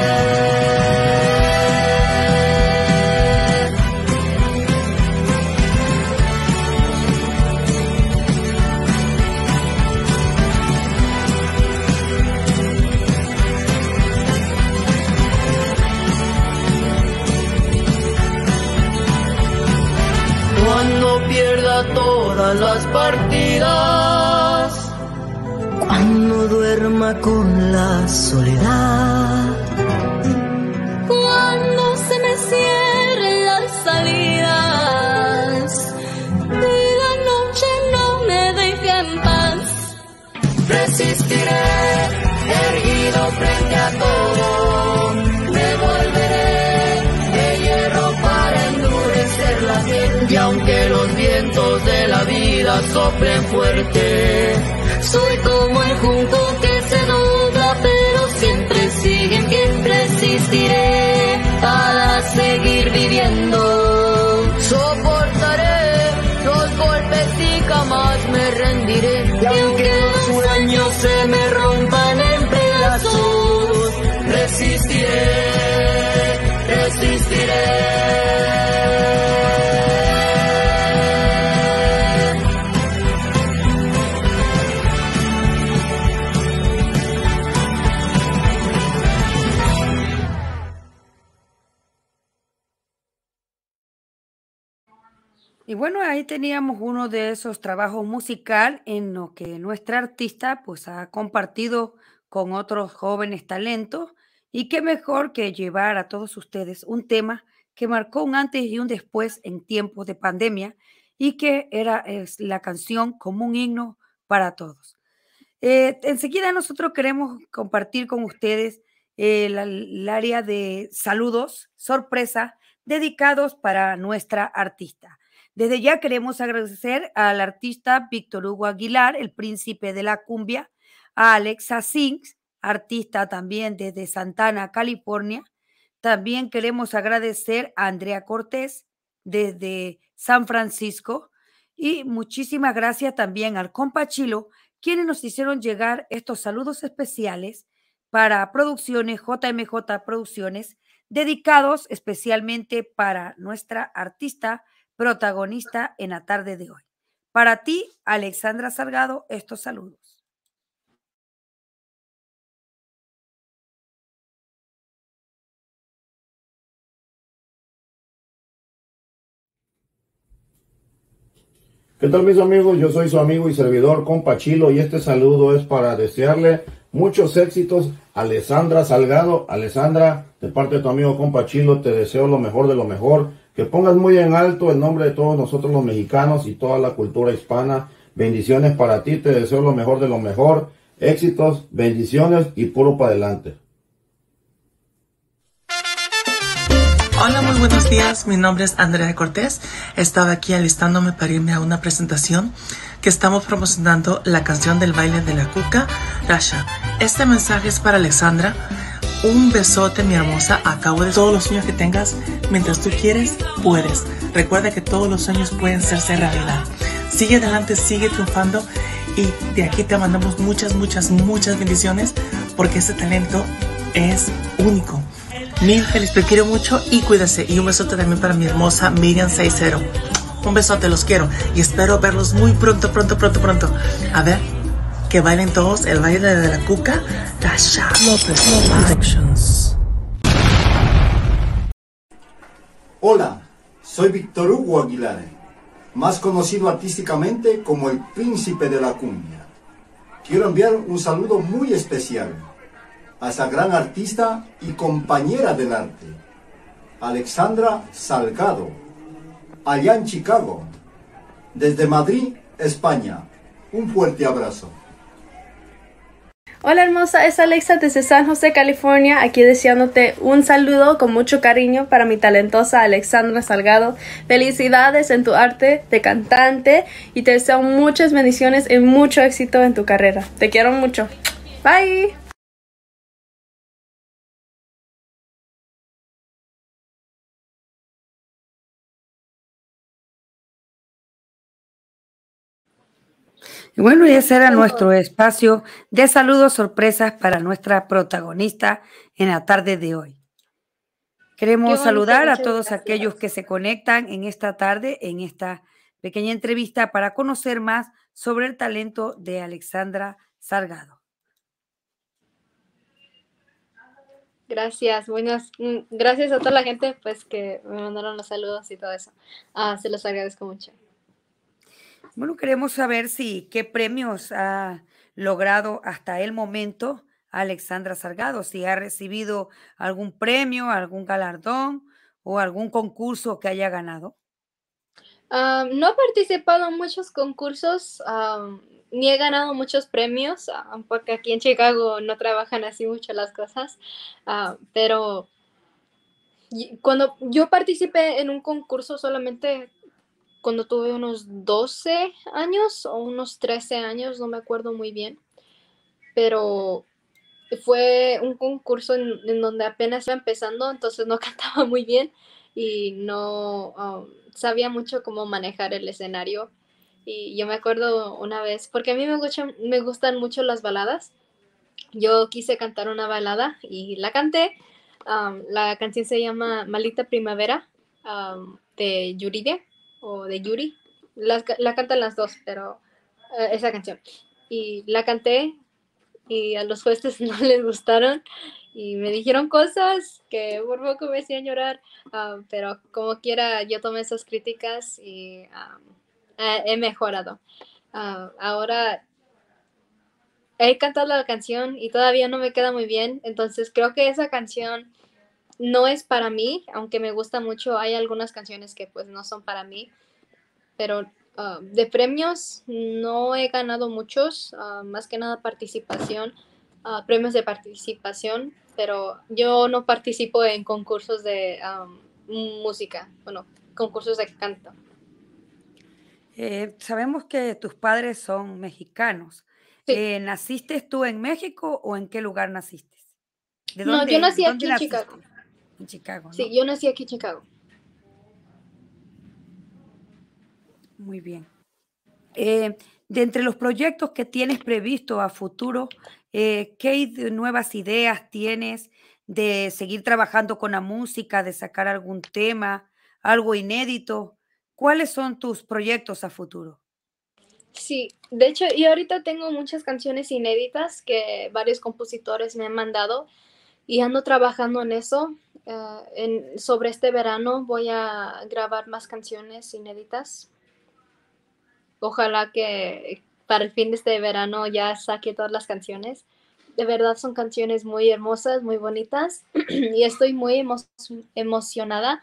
Cuando pierda todas las partidas, cuando duerma con la soledad, Cuando se me cierren las salidas y la noche no me deje en paz, resistiré, erguido frente a todo, me volveré de hierro para endurecer la piel, y aunque los vientos de la vida soplen fuerte, soy como el junco que se dobla pero siempre sigue en pie, resistiré para seguir viviendo, Y bueno, ahí teníamos uno de esos trabajos musical en lo que nuestra artista pues ha compartido con otros jóvenes talentos y qué mejor que llevar a todos ustedes un tema que marcó un antes y un después en tiempos de pandemia y que es la canción como un himno para todos. Enseguida nosotros queremos compartir con ustedes el área de saludos, sorpresa, dedicados para nuestra artista. Desde ya queremos agradecer al artista Víctor Hugo Aguilar, el príncipe de la cumbia, a Alexa Sings, artista también desde Santana, California. También queremos agradecer a Andrea Cortés desde San Francisco y muchísimas gracias también al compa Chilo, quienes nos hicieron llegar estos saludos especiales para producciones JMJ Producciones, dedicados especialmente para nuestra artista protagonista en la tarde de hoy. Para ti, Alexandra Salgado, estos saludos. ¿Qué tal mis amigos? Yo soy su amigo y servidor compa Chilo y este saludo es para desearle muchos éxitos a Alexandra Salgado. Alexandra, de parte de tu amigo compa Chilo, te deseo lo mejor de lo mejor. Que pongas muy en alto el nombre de todos nosotros los mexicanos y toda la cultura hispana. Bendiciones para ti, te deseo lo mejor de lo mejor. Éxitos, bendiciones y puro para adelante. Hola, muy buenos días. Mi nombre es Andrea Cortés. Estaba aquí alistándome para irme a una presentación que estamos promocionando la canción del baile de la cuca, Rasha. Este mensaje es para Alexandra. Un besote, mi hermosa. Acabo de todos los sueños que tengas. Mientras tú quieres, puedes. Recuerda que todos los sueños pueden hacerse realidad. Sigue adelante, sigue triunfando. Y de aquí te mandamos muchas, muchas, muchas bendiciones porque ese talento es único. Mil feliz, te quiero mucho y cuídese. Y un besote también para mi hermosa Miriam 60. Un besote, los quiero y espero verlos muy pronto, pronto, pronto, pronto. A ver, que bailen todos el baile de la cuca, Rasha López Productions. Hola, soy Víctor Hugo Aguilar, más conocido artísticamente como el príncipe de la cumbia. Quiero enviar un saludo muy especial a esa gran artista y compañera del arte, Alexandra Salgado, allá en Chicago, desde Madrid, España. Un fuerte abrazo. Hola hermosa, es Alexa desde San José, California, aquí deseándote un saludo con mucho cariño para mi talentosa Alexandra Salgado. Felicidades en tu arte de cantante y te deseo muchas bendiciones y mucho éxito en tu carrera. Te quiero mucho. Bye. Y bueno, y ese era nuestro espacio de saludos sorpresas para nuestra protagonista en la tarde de hoy. Queremos saludar a todos aquellos que se conectan en esta tarde, en esta pequeña entrevista para conocer más sobre el talento de Alexandra Salgado. Gracias, gracias a toda la gente pues que me mandaron los saludos y todo eso. Se los agradezco mucho. Bueno, queremos saber qué premios ha logrado hasta el momento Alexandra Salgado, si ha recibido algún premio, algún galardón o algún concurso que haya ganado. No he participado en muchos concursos, ni he ganado muchos premios, porque aquí en Chicago no trabajan así mucho las cosas, pero cuando yo participé en un concurso solamente cuando tuve unos 12 años o unos 13 años, no me acuerdo muy bien, pero fue un concurso en donde apenas iba empezando, entonces no cantaba muy bien y no sabía mucho cómo manejar el escenario. Y yo me acuerdo una vez, porque a mí me gustan mucho las baladas, yo quise cantar una balada y la canté. La canción se llama Maldita Primavera, de Yuridia o de Yuri. La cantan las dos, pero esa canción. Y la canté y a los jueces no les gustaron y me dijeron cosas que por poco me hacían llorar, pero como quiera yo tomé esas críticas y he mejorado. Ahora he cantado la canción y todavía no me queda muy bien, entonces creo que esa canción no es para mí, aunque me gusta mucho. Hay algunas canciones que pues no son para mí, pero de premios no he ganado muchos, más que nada participación, premios de participación, pero yo no participo en concursos de música, bueno, concursos de canto. Sabemos que tus padres son mexicanos. Sí. ¿Naciste tú en México o en qué lugar naciste? No, yo nací dónde aquí en naciste? Chicago. En Chicago, ¿no? Sí, yo nací aquí en Chicago. Muy bien. De entre los proyectos que tienes previsto a futuro, nuevas ideas tienes de seguir trabajando con la música, de sacar algún tema, algo inédito? ¿Cuáles son tus proyectos a futuro? Sí, de hecho, y ahorita tengo muchas canciones inéditas que varios compositores me han mandado y ando trabajando en eso. Sobre este verano voy a grabar más canciones inéditas. Ojalá que para el fin de este verano ya saque todas las canciones. De verdad son canciones muy hermosas, muy bonitas y estoy muy emocionada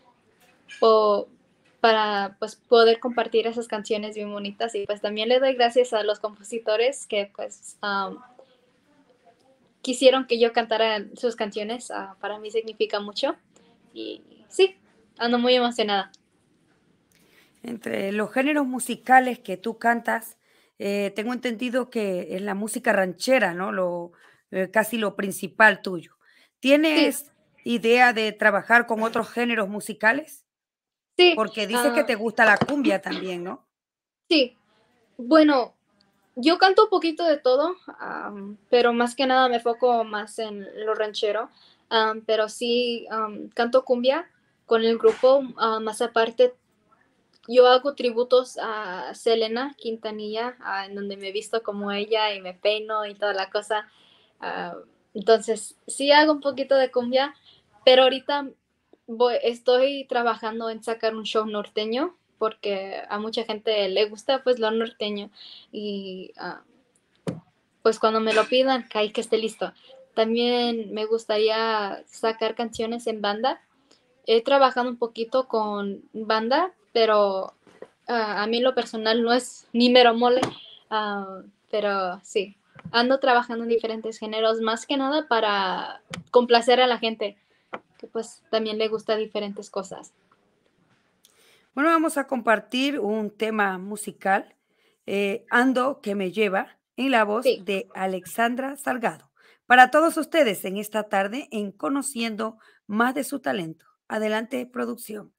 para pues poder compartir esas canciones bien bonitas, y pues también le doy gracias a los compositores que pues quisieron que yo cantara sus canciones. Para mí significa mucho y sí, ando muy emocionada. Entre los géneros musicales que tú cantas, tengo entendido que es la música ranchera, ¿no? Casi lo principal tuyo. Sí, ¿Tienes idea de trabajar con otros géneros musicales? sí, Porque dices que te gusta la cumbia también, ¿no? sí. Bueno, yo canto un poquito de todo, pero más que nada me enfoco más en lo ranchero. Pero sí, canto cumbia con el grupo. Más aparte, yo hago tributos a Selena Quintanilla, en donde me visto como ella y me peino y toda la cosa. Ah, entonces, sí hago un poquito de cumbia, pero ahorita estoy trabajando en sacar un show norteño porque a mucha gente le gusta pues lo norteño y pues cuando me lo pidan, que esté listo. También me gustaría sacar canciones en banda. He trabajado un poquito con banda, pero a mí lo personal no es ni mero mole, pero sí, ando trabajando en diferentes géneros, más que nada para complacer a la gente, que pues también le gusta diferentes cosas. Bueno, vamos a compartir un tema musical, Ando que me lleva, en la voz Sí. de Alexandra Salgado. Para todos ustedes en esta tarde en Conociendo más de su talento. Adelante, producción.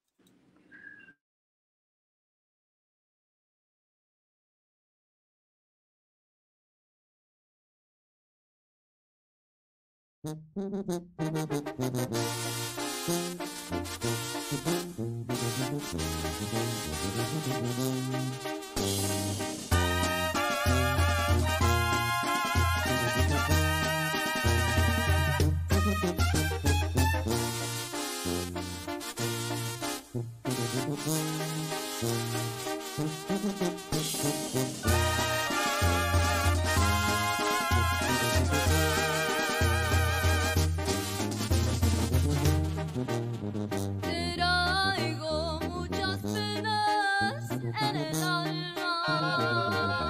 Traigo muchas penas en el alma.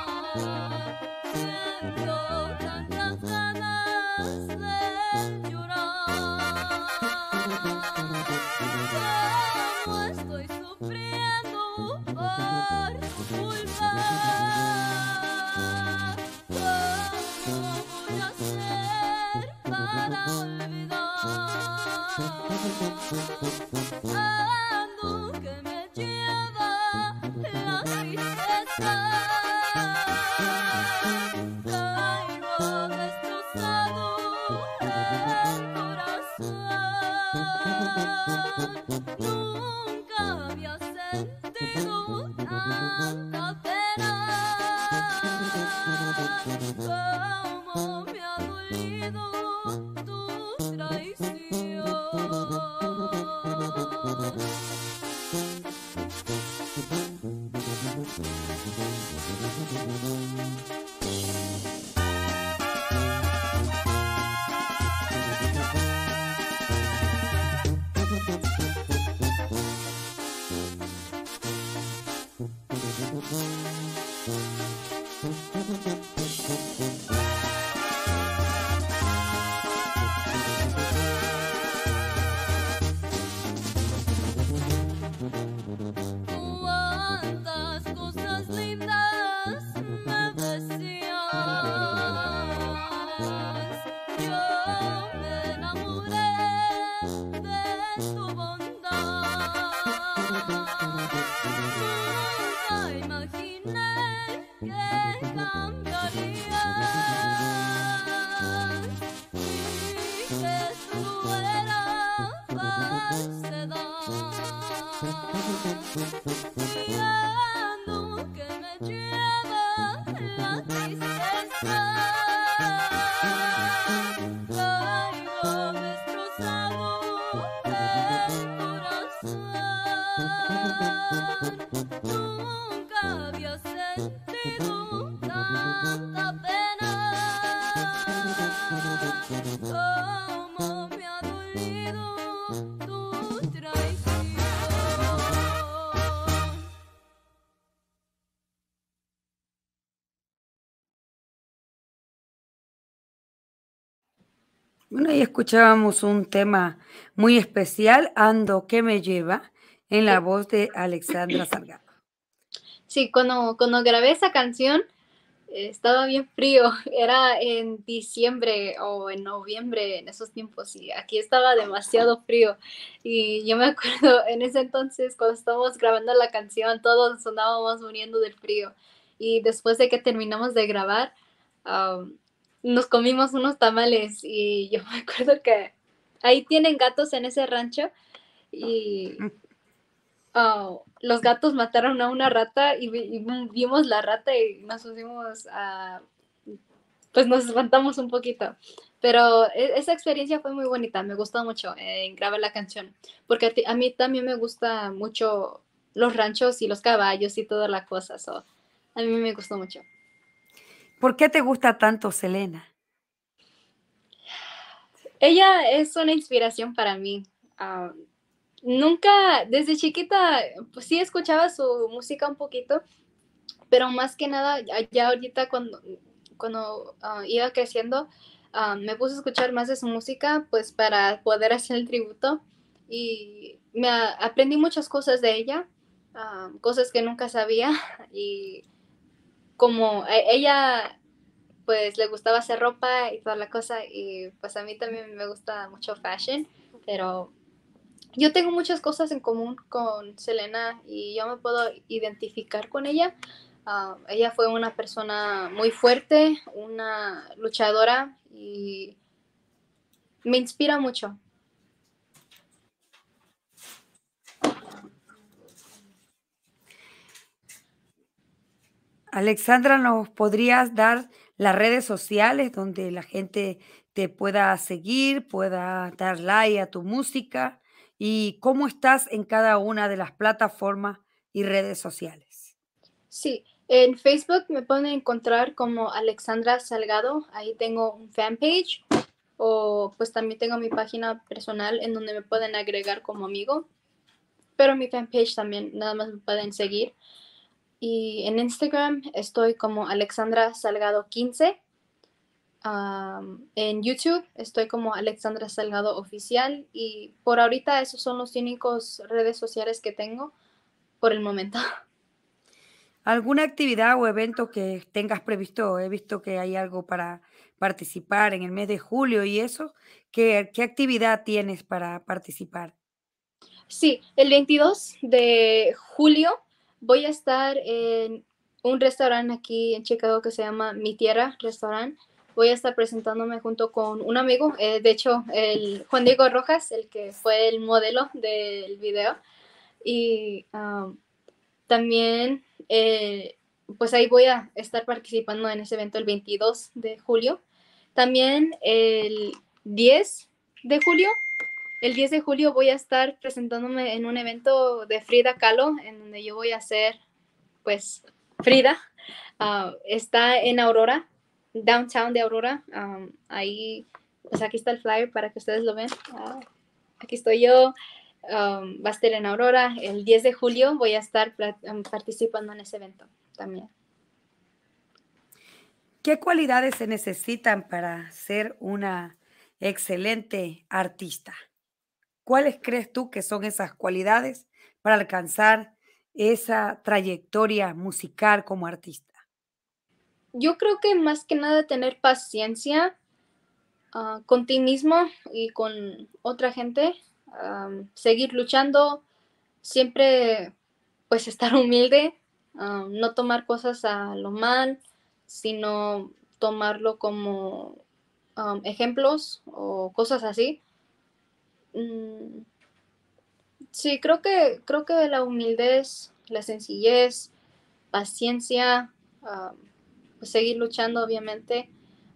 Siento tantas ganas de llorar. Como estoy sufriendo por tu culpa. ¿Cómo voy a hacer para olvidar? Ando que me lleva la tristeza. Traigo destrozado el corazón. Nunca había sentido tanta pena. Cómo me ha dolido Traigo destrozado el corazón. Nunca había sentido tanta pena. Cómo me ha dolido tu traición. Bueno, ahí escuchábamos un tema muy especial, Ando que me lleva, en la voz de Alexandra Salgado. Sí, cuando grabé esa canción estaba bien frío. Era en diciembre o en noviembre en esos tiempos y aquí estaba demasiado frío. Y yo me acuerdo en ese entonces cuando estábamos grabando la canción todos nos andábamos muriendo del frío. Y después de que terminamos de grabar, nos comimos unos tamales y yo me acuerdo que ahí tienen gatos en ese rancho y los gatos mataron a una rata y vimos la rata y nos pusimos a... Pues nos espantamos un poquito. Pero esa experiencia fue muy bonita, me gustó mucho grabar la canción, porque a mí también me gusta mucho los ranchos y los caballos y toda la cosa, so, a mí me gustó mucho. ¿Por qué te gusta tanto Selena? Ella es una inspiración para mí. Nunca, desde chiquita, pues sí escuchaba su música un poquito, pero más que nada, ya ahorita cuando iba creciendo, me puse a escuchar más de su música, pues para poder hacer el tributo. Y aprendí muchas cosas de ella, cosas que nunca sabía. Y como ella, pues le gustaba hacer ropa y toda la cosa, y pues a mí también me gusta mucho fashion, pero yo tengo muchas cosas en común con Selena y yo me puedo identificar con ella. Ella fue una persona muy fuerte, una luchadora y me inspira mucho. Alexandra, ¿nos podrías dar las redes sociales donde la gente te pueda seguir, pueda dar like a tu música y cómo estás en cada una de las plataformas y redes sociales? Sí, en Facebook me pueden encontrar como Alexandra Salgado, ahí tengo un fanpage o pues también tengo mi página personal en donde me pueden agregar como amigo, pero mi fanpage también nada más me pueden seguir. Y en Instagram estoy como Alexandra Salgado 15. En YouTube estoy como Alexandra Salgado Oficial. Y por ahorita esos son los únicos redes sociales que tengo por el momento. ¿Alguna actividad o evento que tengas previsto? He visto que hay algo para participar en el mes de julio y eso. ¿Qué actividad tienes para participar? Sí, el 22 de julio voy a estar en un restaurante aquí en Chicago que se llama Mi Tierra Restaurant. Voy a estar presentándome junto con un amigo, de hecho, el Juan Diego Rojas, el que fue el modelo del video. Y también, pues ahí voy a estar participando en ese evento el 22 de julio. También el 10 de julio. El 10 de julio voy a estar presentándome en un evento de Frida Kahlo, en donde yo voy a ser, pues, Frida. Está en Aurora, downtown de Aurora. Ahí, pues aquí está el flyer para que ustedes lo vean. Aquí estoy yo. Va a estar en Aurora. El 10 de julio voy a estar participando en ese evento también. ¿Qué cualidades se necesitan para ser una excelente artista? ¿Cuáles crees tú que son esas cualidades para alcanzar esa trayectoria musical como artista? Yo creo que más que nada tener paciencia con ti mismo y con otra gente, seguir luchando, siempre pues estar humilde, no tomar cosas a lo mal, sino tomarlo como ejemplos o cosas así. Sí, creo que la humildad, la sencillez, paciencia, pues, seguir luchando, obviamente.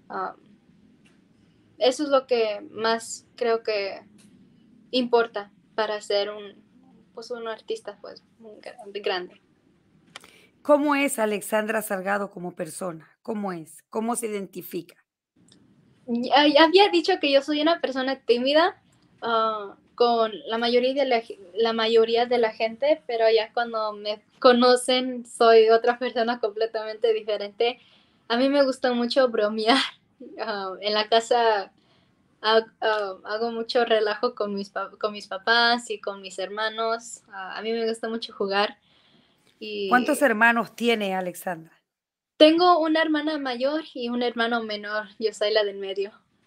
Eso es lo que más creo que importa para ser un artista pues muy grande. ¿Cómo es Alexandra Salgado como persona? ¿Cómo es? ¿Cómo se identifica? Ya había dicho que yo soy una persona tímida con la mayoría de la gente, pero ya cuando me conocen soy otra persona completamente diferente. A mí me gusta mucho bromear. En la casa hago mucho relajo con mis papás y con mis hermanos. A mí me gusta mucho jugar. ¿Cuántos hermanos tiene Alexandra? Tengo una hermana mayor y un hermano menor. Yo soy la del medio.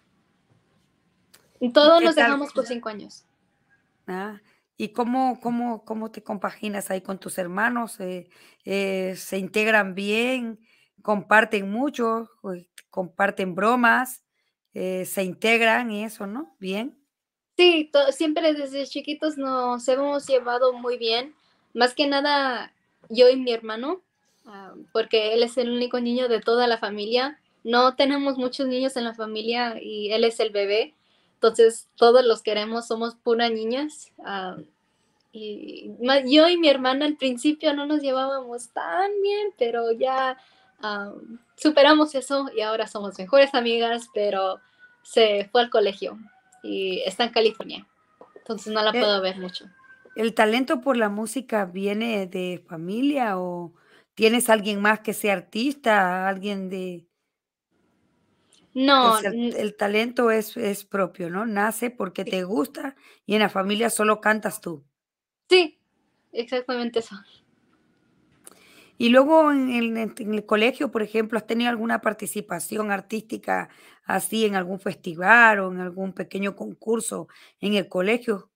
Todos nos dejamos por 5 años. ¿Y cómo te compaginas ahí con tus hermanos? ¿Se integran bien? ¿Comparten mucho? ¿Comparten bromas? ¿Se integran y eso, no? ¿Bien? Sí, siempre desde chiquitos nos hemos llevado muy bien. Más que nada yo y mi hermano, porque él es el único niño de toda la familia. No tenemos muchos niños en la familia y él es el bebé. Entonces todos los queremos, somos puras niñas. Y yo y mi hermana al principio no nos llevábamos tan bien, pero ya superamos eso y ahora somos mejores amigas, pero se fue al colegio y está en California, entonces no la puedo ver mucho. ¿El talento por la música viene de familia o tienes alguien más que sea artista, alguien de...? No. El talento es propio, ¿no? Nace porque te gusta y en la familia solo cantas tú. Sí, exactamente eso. Y luego en el colegio, por ejemplo, ¿has tenido alguna participación artística así en algún festival o en algún pequeño concurso en el colegio?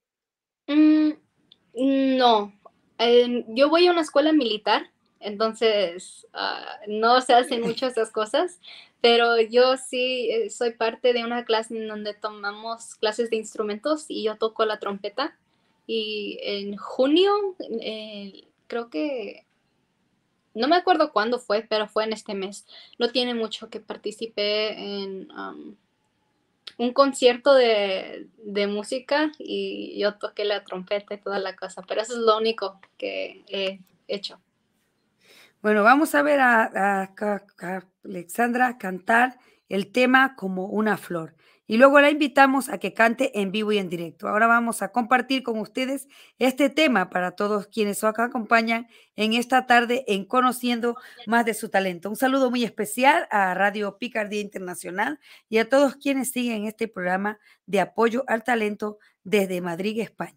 No. Yo voy a una escuela militar, entonces no se hacen muchas de esas cosas, pero yo sí soy parte de una clase en donde tomamos clases de instrumentos y yo toco la trompeta. Y en junio, creo que, no me acuerdo cuándo fue, pero fue en este mes. No tiene mucho que participé en un concierto de música y yo toqué la trompeta y toda la cosa, pero eso es lo único que he hecho. Bueno, vamos a ver a Alexandra cantar el tema Como una flor. Y luego la invitamos a que cante en vivo y en directo. Ahora vamos a compartir con ustedes este tema para todos quienes acá acompañan en esta tarde en Conociendo Más de su Talento. Un saludo muy especial a Radio Picardía Internacional y a todos quienes siguen este programa de apoyo al talento desde Madrid, España.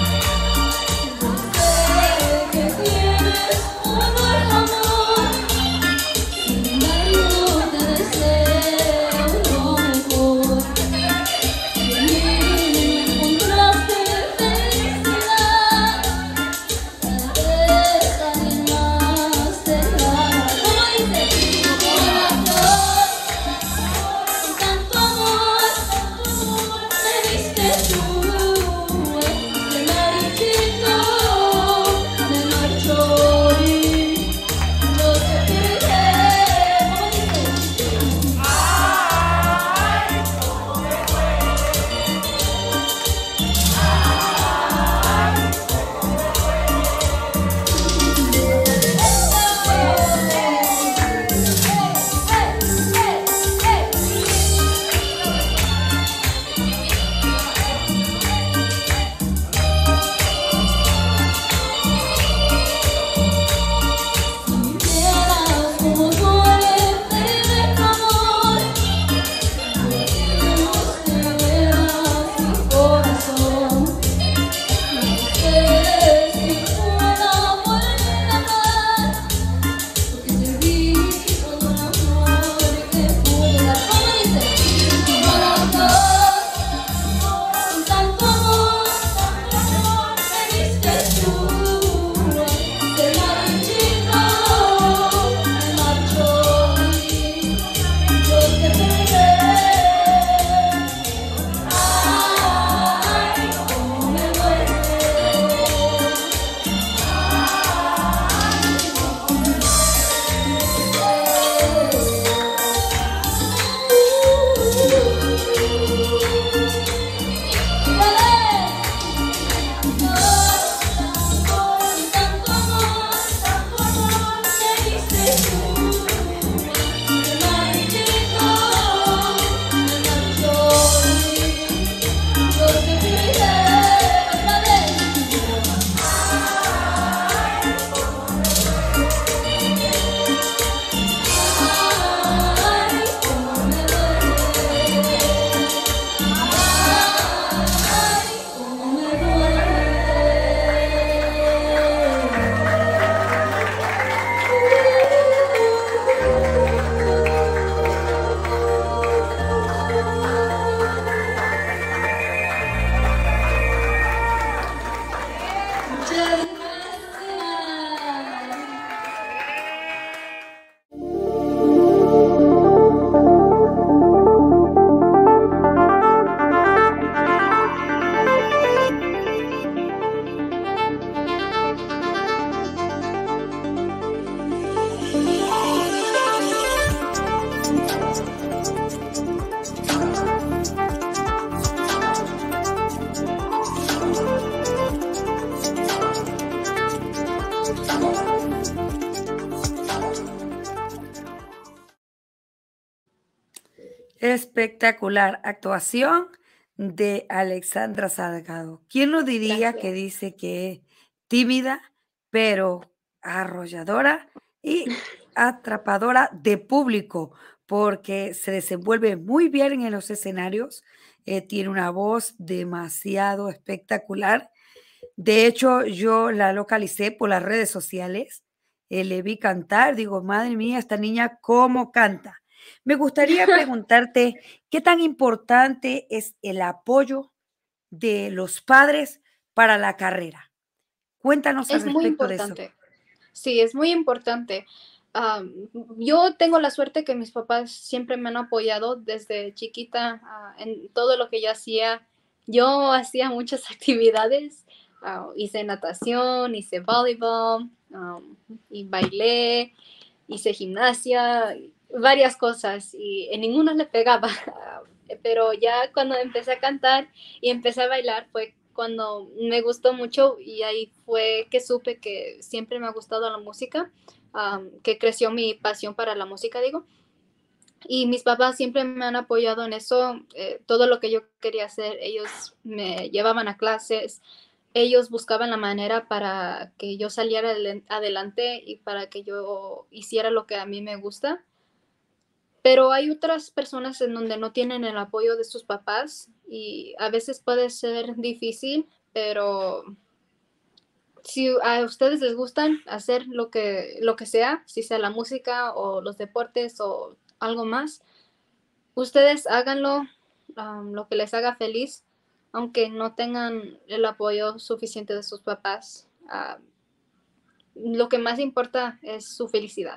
Que tienes todo el amor Espectacular actuación de Alexandra Salgado. ¿Quién lo diría que Gracias. dice que es tímida, pero arrolladora y atrapadora de público? Porque se desenvuelve muy bien en los escenarios, tiene una voz demasiado espectacular. De hecho, yo la localicé por las redes sociales, le vi cantar, digo, madre mía, esta niña, ¿cómo canta? Me gustaría preguntarte, ¿qué tan importante es el apoyo de los padres para la carrera? Cuéntanos al Es muy respecto de eso. importante. Sí, es muy importante. Am, yo tengo la suerte que mis papás siempre me han apoyado desde chiquita, en todo lo que yo hacía. Yo hacía muchas actividades, hice natación, hice voleibol, y bailé, hice gimnasia, varias cosas y en ninguna le pegaba. Pero ya cuando empecé a cantar y empecé a bailar fue cuando me gustó mucho y ahí fue que supe que siempre me ha gustado la música, que creció mi pasión para la música, digo. Y mis papás siempre me han apoyado en eso, todo lo que yo quería hacer, ellos me llevaban a clases, ellos buscaban la manera para que yo saliera adelante y para que yo hiciera lo que a mí me gusta. Pero hay otras personas en donde no tienen el apoyo de sus papás y a veces puede ser difícil, pero si a ustedes les gustan hacer lo que sea, si sea la música o los deportes o algo más, ustedes háganlo, lo que les haga feliz, aunque no tengan el apoyo suficiente de sus papás. Lo que más importa es su felicidad.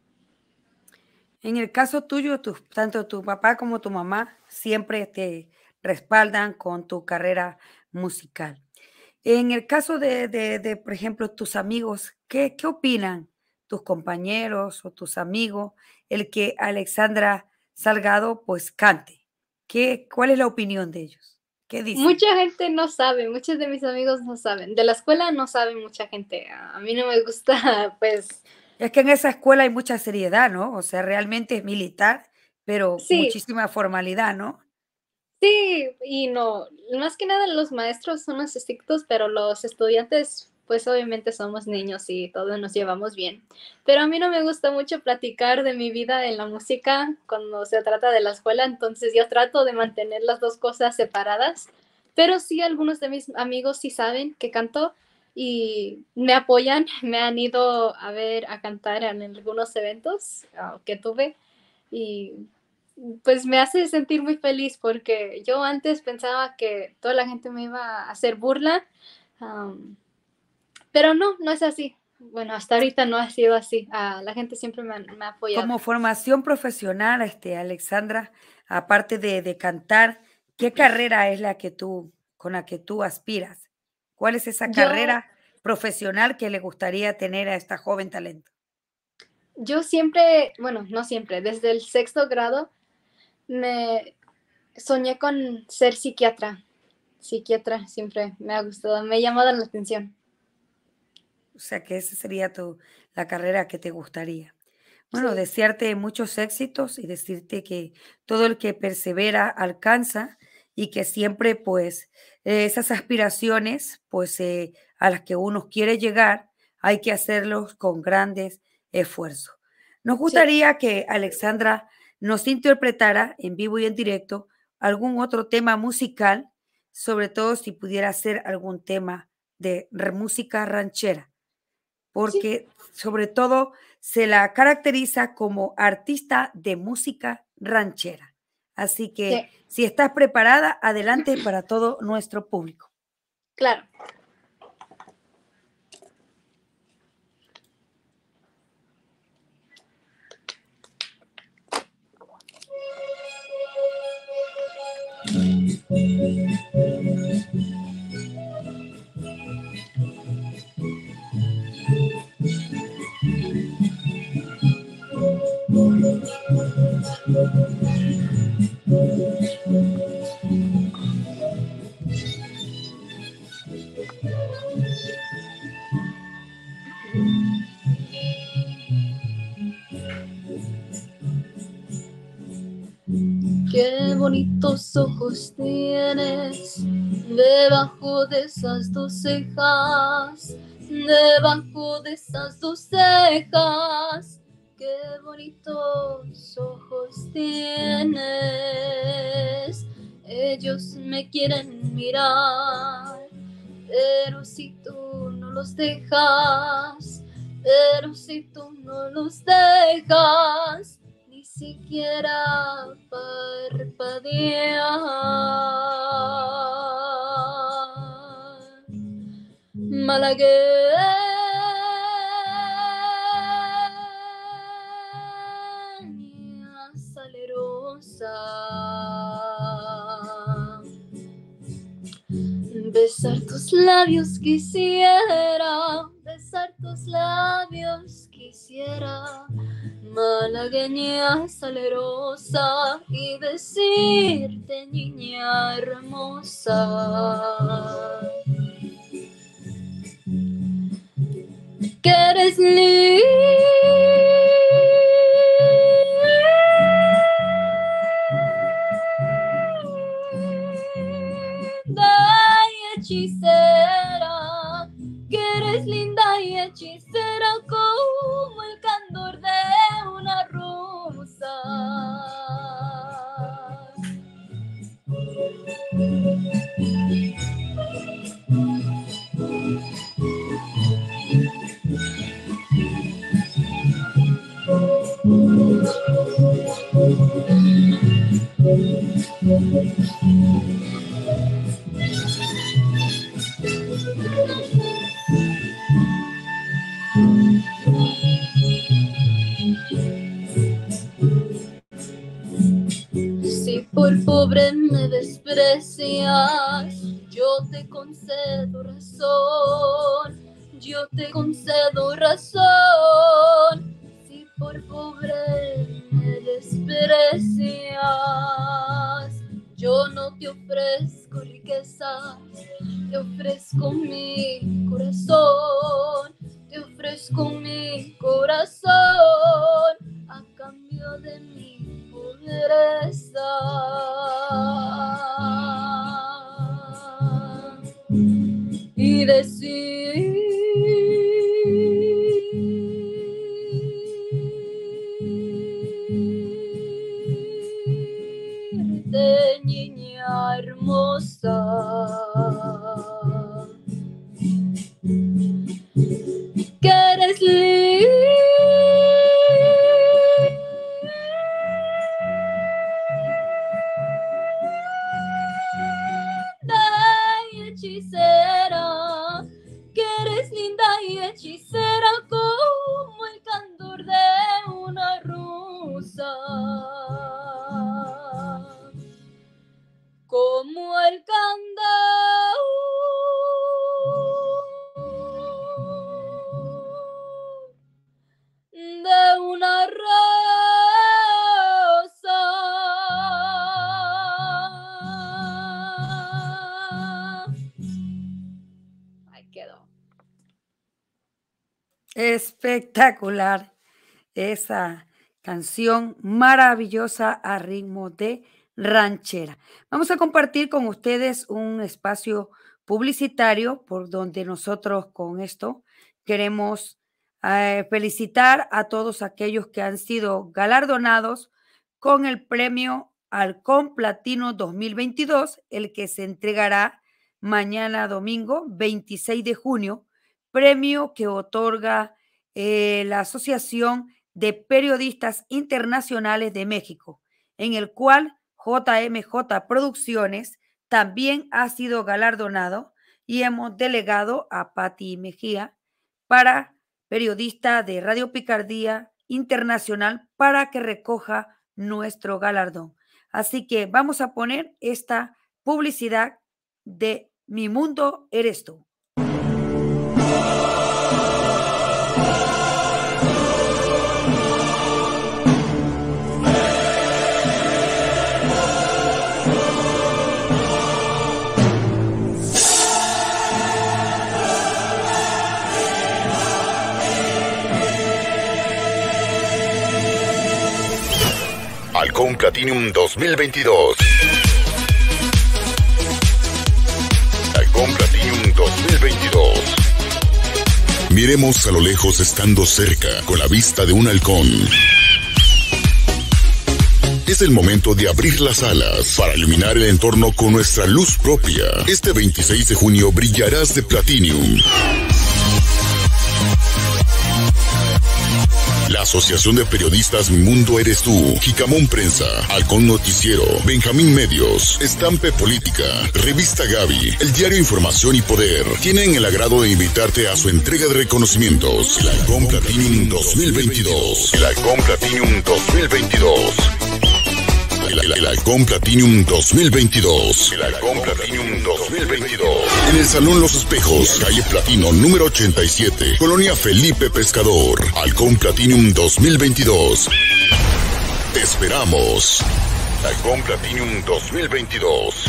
En el caso tuyo, tanto tu papá como tu mamá siempre te respaldan con tu carrera musical. En el caso de, por ejemplo, tus amigos, ¿qué opinan tus compañeros o tus amigos el que Alexandra Salgado pues cante? ¿Cuál es la opinión de ellos? ¿Qué dicen? Mucha gente no sabe, muchos de mis amigos no saben. De la escuela no sabe mucha gente. A mí no me gusta, pues, Es que en esa escuela hay mucha seriedad, ¿no? O sea, realmente es militar, pero sí, muchísima formalidad, ¿no? sí, y no, más que nada los maestros son más estrictos, pero los estudiantes, pues obviamente somos niños y todos nos llevamos bien. Pero a mí no me gusta mucho platicar de mi vida en la música cuando se trata de la escuela, entonces yo trato de mantener las dos cosas separadas. Pero sí, algunos de mis amigos sí saben que canto y me apoyan, me han ido a ver a cantar en algunos eventos que tuve y pues me hace sentir muy feliz porque yo antes pensaba que toda la gente me iba a hacer burla, am, pero no, no es así. Bueno, hasta ahorita no ha sido así. La gente siempre me ha apoyado. Como formación profesional, Alexandra, aparte de cantar, ¿qué carrera es con la que tú aspiras? ¿Cuál es esa Yo, carrera profesional que le gustaría tener a esta joven talento? yo siempre, bueno, no siempre, desde el sexto grado me soñé con ser psiquiatra. Psiquiatra siempre me ha gustado, me ha llamado la atención. O sea, que esa sería la carrera que te gustaría. Bueno, Sí, desearte muchos éxitos y decirte que todo el que persevera alcanza y que siempre, pues, esas aspiraciones, pues, a las que uno quiere llegar, hay que hacerlos con grandes esfuerzos. Nos sí. gustaría que Alexandra nos interpretara en vivo y en directo algún otro tema musical, sobre todo si pudiera ser algún tema de música ranchera Sí, porque sobre todo se la caracteriza como artista de música ranchera. Así que sí, si estás preparada, adelante para todo nuestro público. claro. bonitos ojos tienes debajo de esas dos cejas, debajo de esas dos cejas. Qué bonitos ojos tienes. Ellos me quieren mirar, pero si tú no los dejas, pero si tú no los dejas, ni siquiera parpadear. Malagueña salerosa, besar tus labios quisiera, besar tus labios quisiera, malagueña salerosa, y decirte, niña hermosa, que eres linda y hechicera, que eres linda y hechicera como el candor de una rosa. Si por pobre me desprecias, yo te concedo razón, yo te concedo razón. Si por pobre me desprecias, yo no te ofrezco riquezas, te ofrezco mi corazón, te ofrezco mi corazón a cambio de mi pobreza. Y decirte, niña hermosa, que eres linda y hechicera, que eres linda y hechicera como el candor de una rosa, como el candor de una rosa. Ahí quedó. Espectacular esa canción maravillosa a ritmo de ranchera. Vamos a compartir con ustedes un espacio publicitario por donde nosotros con esto queremos felicitar a todos aquellos que han sido galardonados con el premio Halcón Platino 2022, el que se entregará mañana domingo 26 de junio, premio que otorga la Asociación de Periodistas Internacionales de México, en el cual JMJ Producciones también ha sido galardonado y hemos delegado a Patti Mejía para periodista de Radio Picardía Internacional para que recoja nuestro galardón. Así que vamos a poner esta publicidad de Mi Mundo Eres Tú. Halcón Platinum 2022. Miremos a lo lejos estando cerca, con la vista de un halcón. Es el momento de abrir las alas para iluminar el entorno con nuestra luz propia. Este 26 de junio brillarás de Platinum. La Asociación de Periodistas Mi Mundo Eres Tú, Jicamón Prensa, Halcón Noticiero, Benjamín Medios, Estampe Política, Revista Gaby, el diario Información y Poder, tienen el agrado de invitarte a su entrega de reconocimientos. El Halcón Platinum 2022. El Halcón Platinum 2022. El Halcón Platinum 2022. El Halcón Platinum 2022. En el Salón Los Espejos, calle Platino, número 87, Colonia Felipe Pescador. Halcón Platinum 2022. Te esperamos. Halcón Platinum 2022.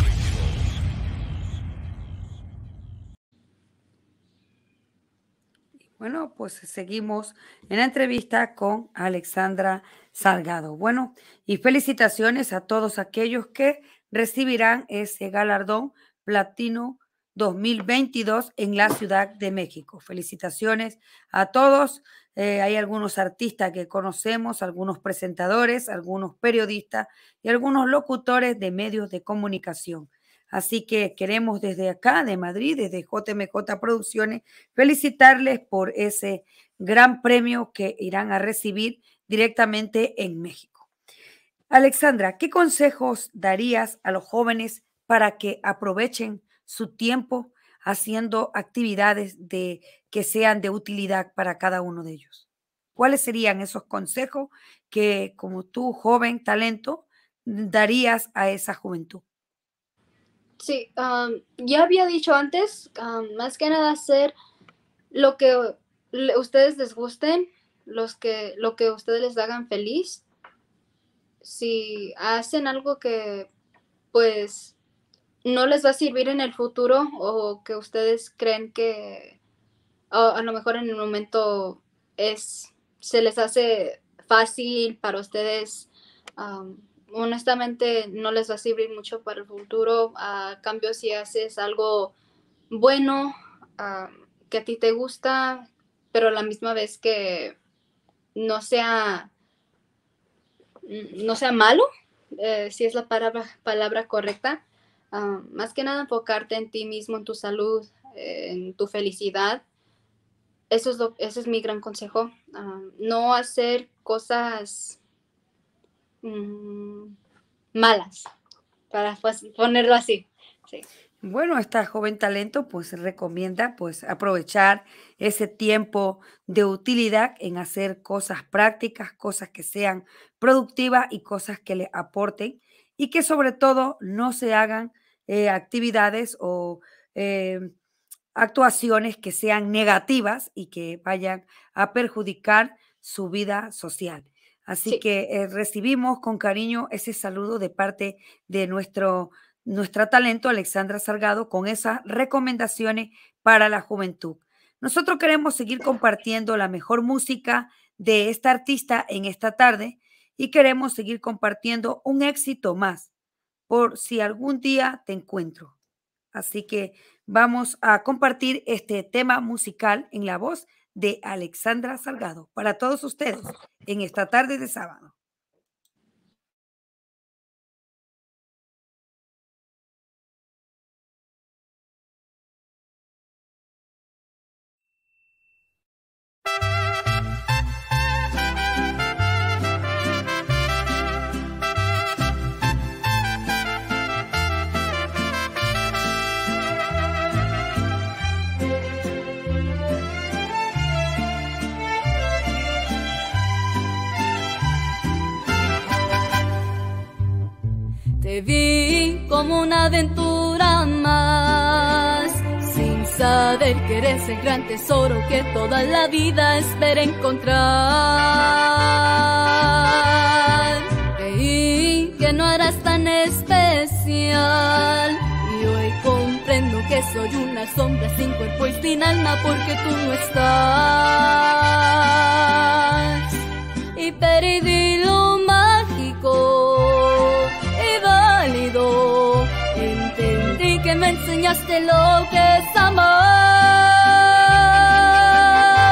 Bueno, pues seguimos en la entrevista con Alexandra Salgado. Bueno, y felicitaciones a todos aquellos que recibirán ese galardón Platino 2022 en la Ciudad de México. Felicitaciones a todos. Hay algunos artistas que conocemos, algunos presentadores, algunos periodistas y algunos locutores de medios de comunicación. Así que queremos desde acá, de Madrid, desde JMJ Producciones, felicitarles por ese gran premio que irán a recibir directamente en México. Alexandra, ¿qué consejos darías a los jóvenes para que aprovechen su tiempo haciendo actividades que sean de utilidad para cada uno de ellos? ¿Cuáles serían esos consejos que, como tú, joven talento, darías a esa juventud? Sí, ya había dicho antes, más que nada hacer lo que ustedes les gusten, lo que ustedes les hagan feliz. Si hacen algo que pues no les va a servir en el futuro o que ustedes creen que a lo mejor en el momento se les hace fácil para ustedes, honestamente no les va a servir mucho para el futuro. A cambio, si haces algo bueno, que a ti te gusta, pero a la misma vez que no sea malo, si es la palabra correcta, más que nada enfocarte en ti mismo, en tu salud, en tu felicidad. Ese es mi gran consejo. No hacer cosas malas, para ponerlo así. Sí. Bueno, esta joven talento pues recomienda pues aprovechar ese tiempo de utilidad en hacer cosas prácticas, cosas que sean productivas y cosas que le aporten, y que sobre todo no se hagan actividades o actuaciones que sean negativas y que vayan a perjudicar su vida social. Así Sí. que recibimos con cariño ese saludo de parte de nuestra talento Alexandra Salgado con esas recomendaciones para la juventud. Nosotros queremos seguir compartiendo la mejor música de esta artista en esta tarde y queremos seguir compartiendo un éxito más por si algún día te encuentro. Así que vamos a compartir este tema musical en la voz de Alexandra Salgado para todos ustedes en esta tarde de sábado. Te vi como una aventura más, sin saber que eres el gran tesoro que toda la vida espera encontrar. Creí que no eras tan especial y hoy comprendo que soy una sombra sin cuerpo y sin alma porque tú no estás. Y perdí lo mágico y válido. Entendí que me enseñaste lo que es amar.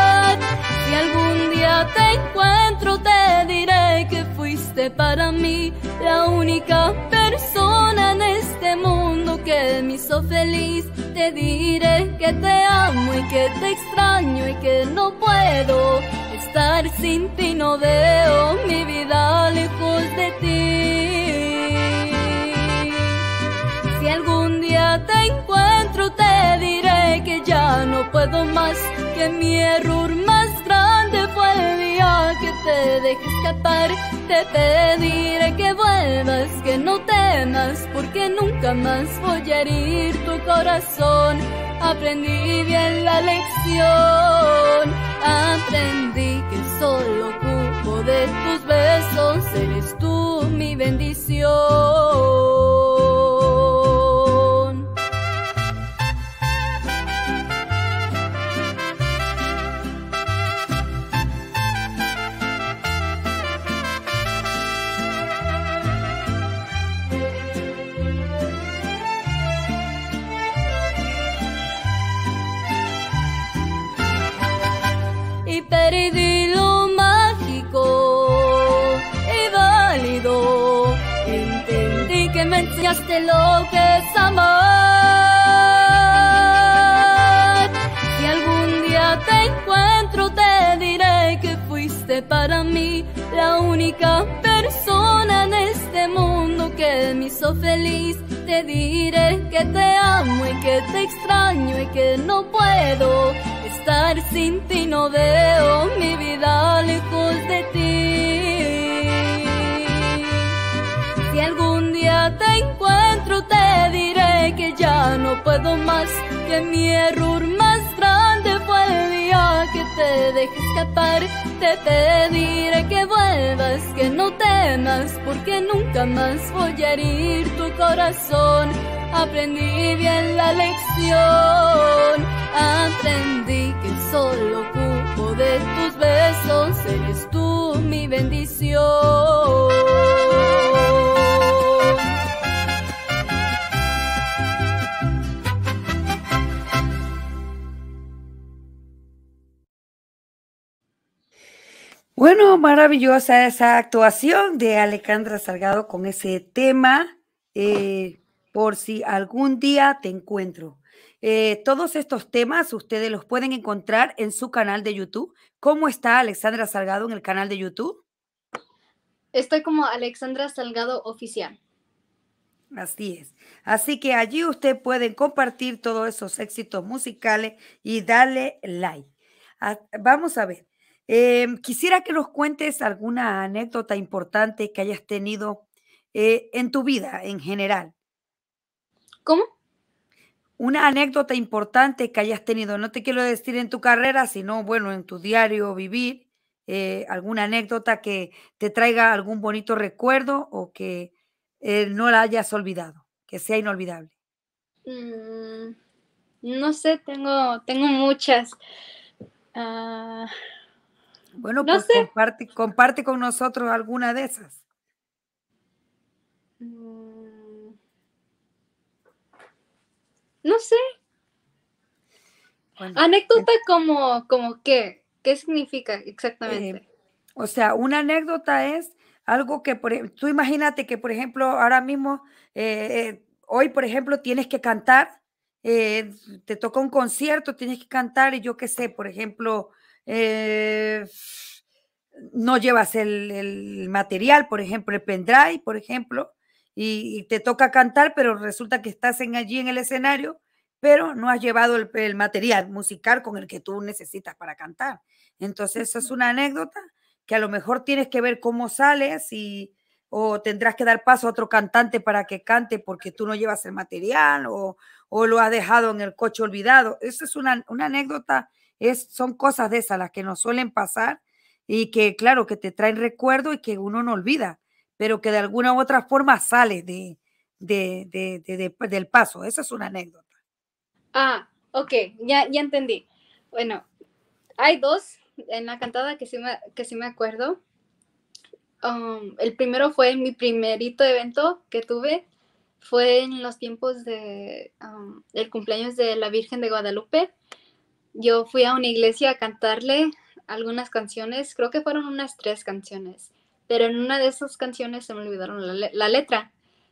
te diré que te amo y que te extraño y que no puedo estar sin ti, no veo mi vida lejos de ti. Si algún día te encuentro te diré que ya no puedo más, que mi error más grande fue el día que te dejé escapar. Te pediré que vuelvas, que no temas, porque nunca más voy a herir tu corazón. Aprendí bien la lección, aprendí que solo ocupo de tus besos, eres tú mi bendición. Y perdí lo mágico y válido. Entendí que me enseñaste lo que es amar. Si algún día te encuentro te diré que fuiste para mí la única persona en este mundo que me hizo feliz. Te diré que te amo y que te extraño y que no puedo estar sin ti, no veo mi vida lejos de ti. Si algún día te encuentro te diré que ya no puedo más, que mi error más grande fue el día que te dejé escapar. Te pediré que vuelvas, que no temas, porque nunca más voy a herir tu corazón. Aprendí bien la lección, aprendí que solo ocupo de tus besos, eres tú mi bendición. Bueno, maravillosa esa actuación de Alejandra Salgado con ese tema, por si algún día te encuentro. Todos estos temas ustedes los pueden encontrar en su canal de YouTube. ¿Cómo está Alexandra Salgado en el canal de YouTube? Estoy como Alexandra Salgado Oficial. Así es. Así que allí usted puede compartir todos esos éxitos musicales y darle like. Vamos a ver. Quisiera que nos cuentes alguna anécdota importante que hayas tenido en tu vida en general. ¿Cómo? Una anécdota importante que hayas tenido, no te quiero decir en tu carrera, sino, bueno, en tu diario vivir, alguna anécdota que te traiga algún bonito recuerdo o que no la hayas olvidado, que sea inolvidable. No sé, tengo muchas. Bueno, no pues sé. comparte con nosotros alguna de esas. No sé. Bueno, Anécdota como qué significa exactamente. O sea, una anécdota es algo que, tú imagínate que, por ejemplo, ahora mismo, hoy, por ejemplo, tienes que cantar, te toca un concierto, tienes que cantar y yo qué sé, por ejemplo, no llevas el material, por ejemplo, el pendrive, por ejemplo, y te toca cantar, pero resulta que estás allí en el escenario, pero no has llevado el material musical con el que tú necesitas para cantar. Entonces, eso es una anécdota que a lo mejor tienes que ver cómo sales o tendrás que dar paso a otro cantante para que cante porque tú no llevas el material o lo has dejado en el coche olvidado. Eso es una anécdota, son cosas de esas las que nos suelen pasar y que, claro, que te traen recuerdo y que uno no olvida, pero que de alguna u otra forma sales del paso. Esa es una anécdota. Ok, ya entendí. Bueno, hay dos en la cantada que sí me acuerdo. El primero fue mi primerito evento que tuve. Fue en los tiempos de el cumpleaños de la Virgen de Guadalupe. Yo fui a una iglesia a cantarle algunas canciones, creo que fueron unas 3 canciones, pero en una de esas canciones se me olvidaron la letra.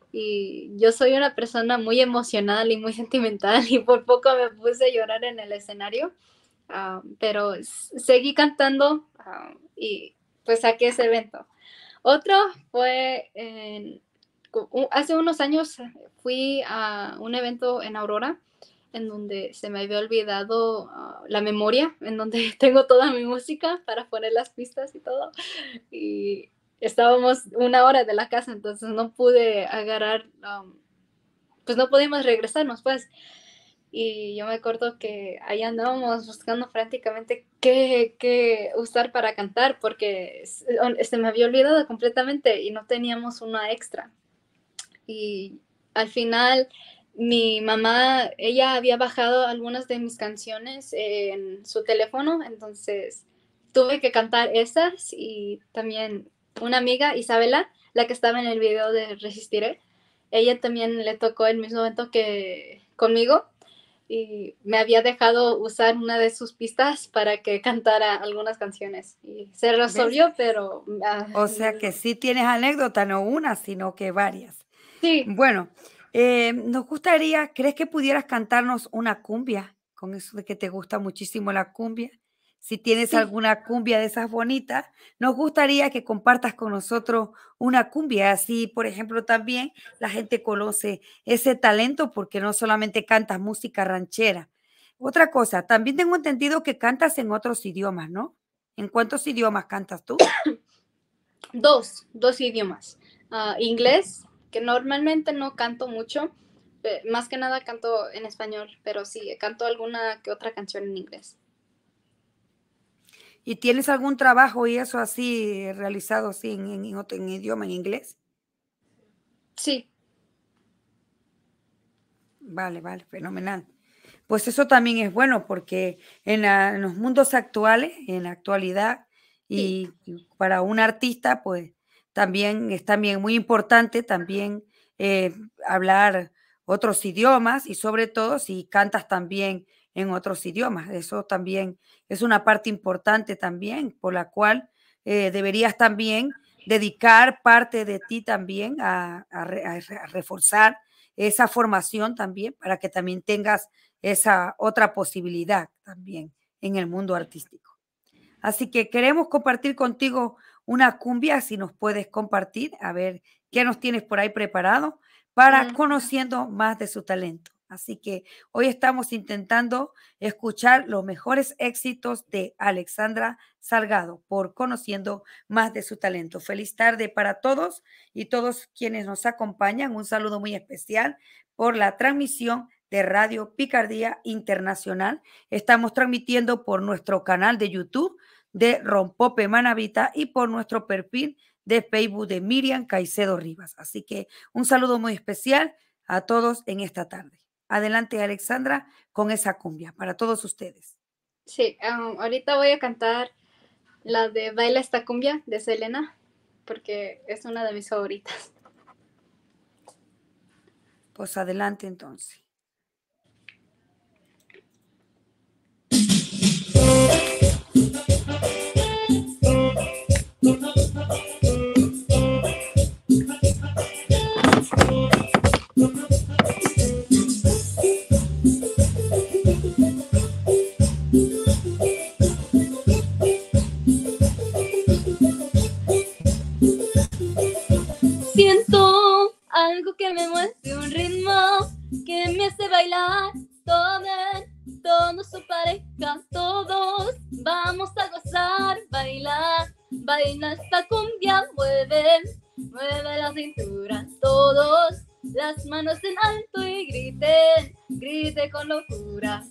y yo soy una persona muy emocional y muy sentimental y por poco me puse a llorar en el escenario, pero seguí cantando y pues saqué ese evento. Otro fue hace unos años fui a un evento en Aurora en donde se me había olvidado la memoria, en donde tengo toda mi música para poner las pistas y todo. Y estábamos 1 hora de la casa, entonces no pude agarrar, pues no pudimos regresarnos, pues. Y yo me acuerdo que ahí andábamos buscando prácticamente qué usar para cantar, porque se me había olvidado completamente y no teníamos una extra. Y al final mi mamá, ella había bajado algunas de mis canciones en su teléfono, entonces tuve que cantar esas, y también una amiga, Isabela, la que estaba en el video de Resistiré, ella también le tocó el mismo evento que conmigo y me había dejado usar una de sus pistas para que cantara algunas canciones y se resolvió, ¿ves? pero... O sea que sí tienes anécdota, no una, sino que varias. Sí. Bueno, nos gustaría, ¿crees que pudieras cantarnos una cumbia? Con eso de que te gusta muchísimo la cumbia. Si tienes Sí. alguna cumbia de esas bonitas, nos gustaría que compartas con nosotros una cumbia. Así, por ejemplo, también la gente conoce ese talento porque no solamente cantas música ranchera. Otra cosa, también tengo entendido que cantas en otros idiomas, ¿no? ¿En cuántos idiomas cantas tú? Dos idiomas. Inglés, que normalmente no canto mucho, más que nada canto en español, pero sí, canto alguna que otra canción en inglés. ¿Y tienes algún trabajo y eso así realizado así en otro en idioma, en inglés? Sí. Vale, fenomenal. Pues eso también es bueno porque en los mundos actuales, en la actualidad, y para un artista, pues también es también muy importante también hablar otros idiomas y sobre todo si cantas también en otros idiomas. Eso también es una parte importante también por la cual deberías también dedicar parte de ti también a reforzar esa formación también para que también tengas esa otra posibilidad también en el mundo artístico. Así que queremos compartir contigo una cumbia, si nos puedes compartir, a ver qué nos tienes por ahí preparado para conociendo más de su talento. Así que hoy estamos intentando escuchar los mejores éxitos de Alexandra Salgado por conociendo más de su talento. Feliz tarde para todos y todos quienes nos acompañan. Un saludo muy especial por la transmisión de Radio Picardía Internacional. Estamos transmitiendo por nuestro canal de YouTube de Rompope Manabita y por nuestro perfil de Facebook de Miriam Caicedo Rivas. Así que un saludo muy especial a todos en esta tarde. Adelante, Alexandra, con esa cumbia para todos ustedes. Sí, ahorita voy a cantar la de Baila esta cumbia de Selena, porque es una de mis favoritas. Pues adelante entonces. Siento algo que me mueve, un ritmo que me hace bailar. Todos su pareja, todos vamos a gozar, bailar, baila esta cumbia, mueve la cintura, todos las manos en alto y grite con locura.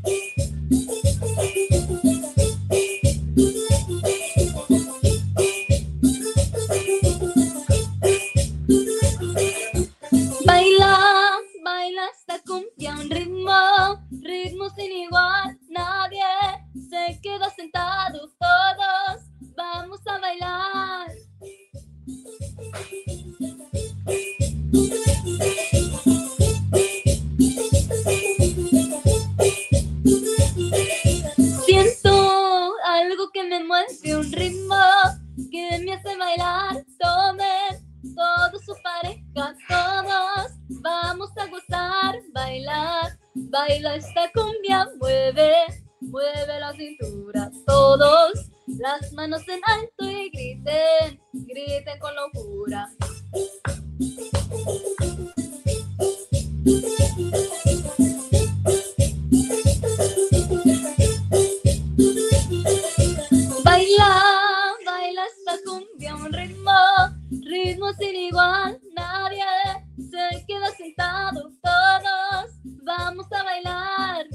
Baila esta cumbia, un ritmo sin igual, nadie se queda sentado, todos vamos a bailar. Siento algo que me mueve, un ritmo que me hace bailar, todos su pareja, boca todos, vamos a gozar, bailar, baila esta cumbia, mueve, mueve la cintura todos, las manos en alto y griten, griten con locura. Baila, baila esta cumbia, un ritmo, ritmo sin igual, nadie se queda sentado, todos vamos a bailar.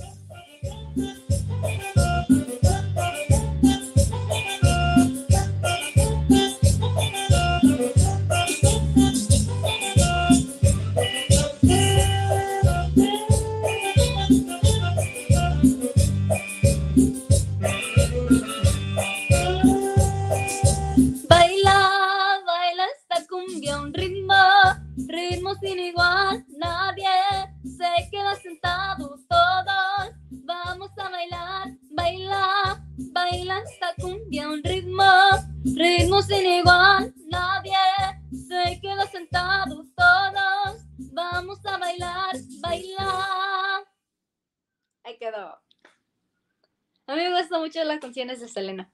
Baila, baila esta cumbia, un ritmo, ritmo sin igual, nadie se queda sentado, todos vamos a bailar. Baila, baila esta cumbia, un ritmo, ritmo sin igual, nadie se queda sentado, todos vamos a bailar, baila. Ahí quedó. A mí me gustan mucho las canciones de Selena.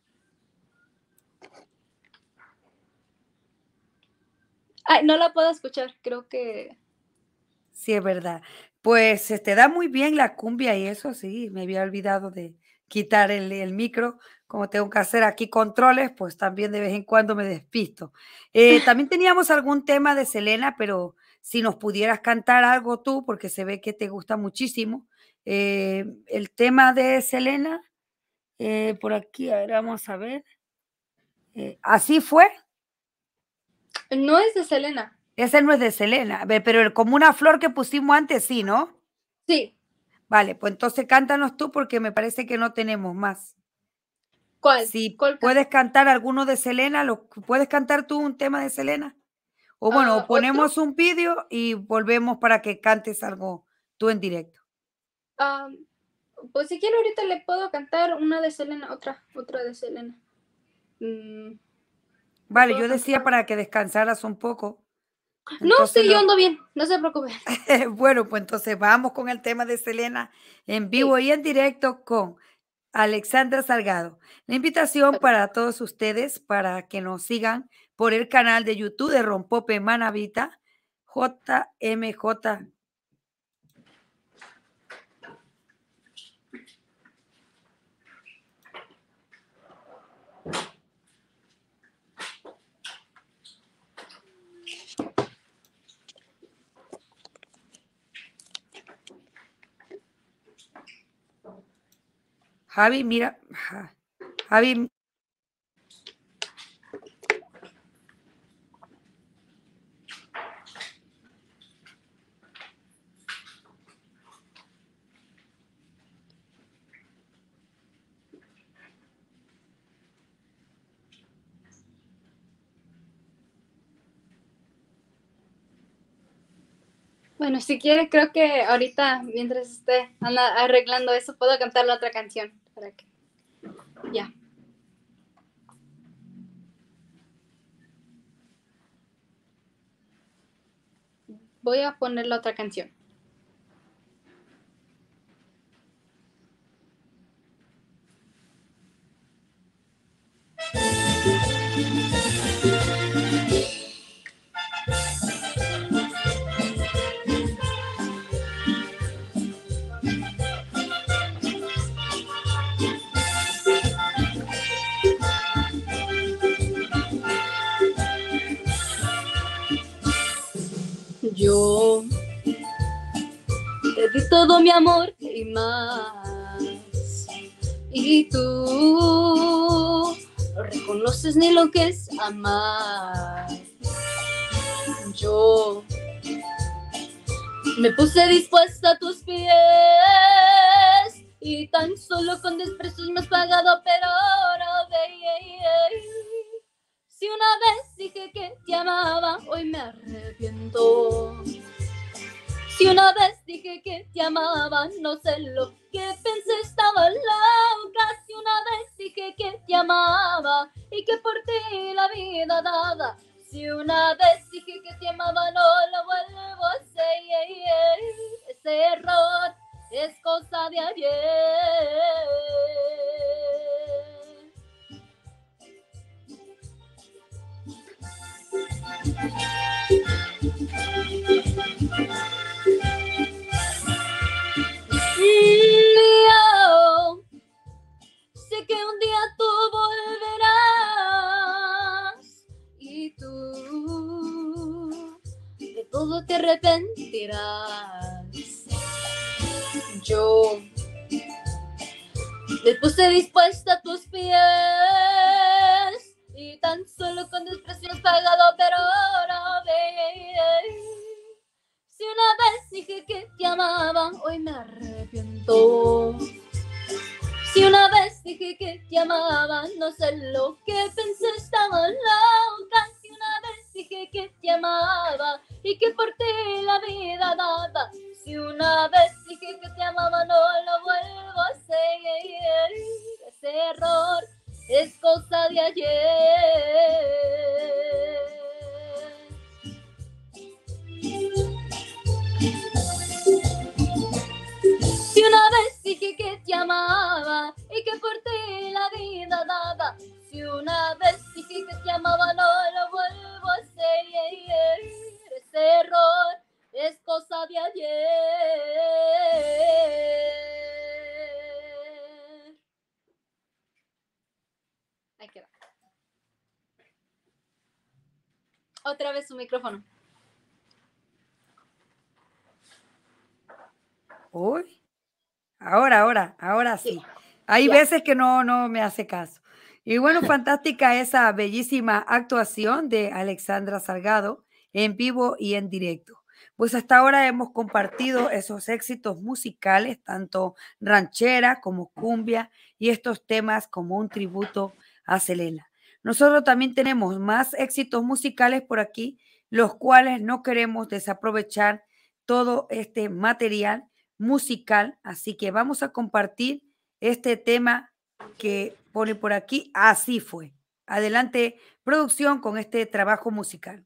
Ay, no la puedo escuchar, creo que... Sí, es verdad. Pues te da muy bien la cumbia y eso sí, me había olvidado de quitar el micro. Como tengo que hacer aquí controles, pues también de vez en cuando me despisto. También teníamos algún tema de Selena, pero si nos pudieras cantar algo tú, porque se ve que te gusta muchísimo. El tema de Selena, por aquí, a ver, vamos a ver. ¿Así fue? No es de Selena. Ese no es de Selena, pero como una flor que pusimos antes, sí, ¿no? Sí. Vale, pues entonces cántanos tú porque me parece que no tenemos más. ¿Cuál? Si ¿Cuál puedes cantar alguno de Selena, ¿puedes cantar tú un tema de Selena? O bueno, ponemos un vídeo y volvemos para que cantes algo tú en directo. Pues si quiero ahorita le puedo cantar una de Selena, otra de Selena. Vale, yo decía para que descansaras un poco. No, sí, yo ando bien, no se preocupe. Bueno, pues entonces vamos con el tema de Selena en vivo y en directo con Alexandra Salgado. La invitación para todos ustedes para que nos sigan por el canal de YouTube de Rompope Manavita, JMJ. Javi, mira, Javi. Bueno, si quiere, creo que ahorita, mientras esté arreglando eso, puedo cantar la otra canción. Para que... Ya. Voy a poner la otra canción. Yo te di todo mi amor y más, y tú no reconoces ni lo que es amar. Yo me puse dispuesta a tus pies y tan solo con desprecios me has pagado, pero ahora si una vez dije que te amaba, hoy me arrepiento. Si una vez dije que te amaba, no sé lo que pensé, estaba loca. Si una vez dije que te amaba y que por ti la vida daba. Si una vez dije que te amaba no lo vuelvo a hacer. Ese error es cosa de ayer. Yo sé que un día tú volverás y tú de todo te arrepentirás. Yo me puse dispuesta a tus pies y tan solo con desprecio has pagado, pero ahora ve. Si una vez dije que te amaba, hoy me arrepiento. Si una vez dije que te amaba, no sé lo que pensé, estaba loca. Si una vez dije que te amaba y que por ti la vida daba. Si una vez dije que te amaba, no lo vuelvo a hacer. Ese error es cosa de ayer. Si una vez dije que te amaba y que por ti la vida daba. Si una vez dije que te amaba, no lo vuelvo a hacer. Ese error es cosa de ayer. Ahí queda. Otra vez su micrófono. Uy, ahora sí. Hay veces que no me hace caso. Y bueno, fantástica esa bellísima actuación de Alexandra Salgado en vivo y en directo. Pues hasta ahora hemos compartido esos éxitos musicales, tanto ranchera como cumbia, y estos temas como un tributo a Selena. Nosotros también tenemos más éxitos musicales por aquí, los cuales no queremos desaprovechar todo este material musical, así que vamos a compartir este tema que pone por aquí. Así fue. Adelante, producción, con este trabajo musical.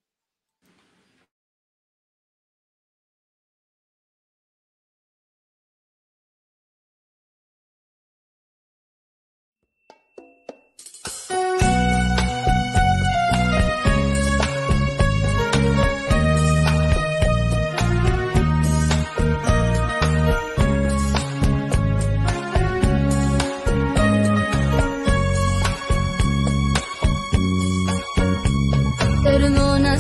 Perdona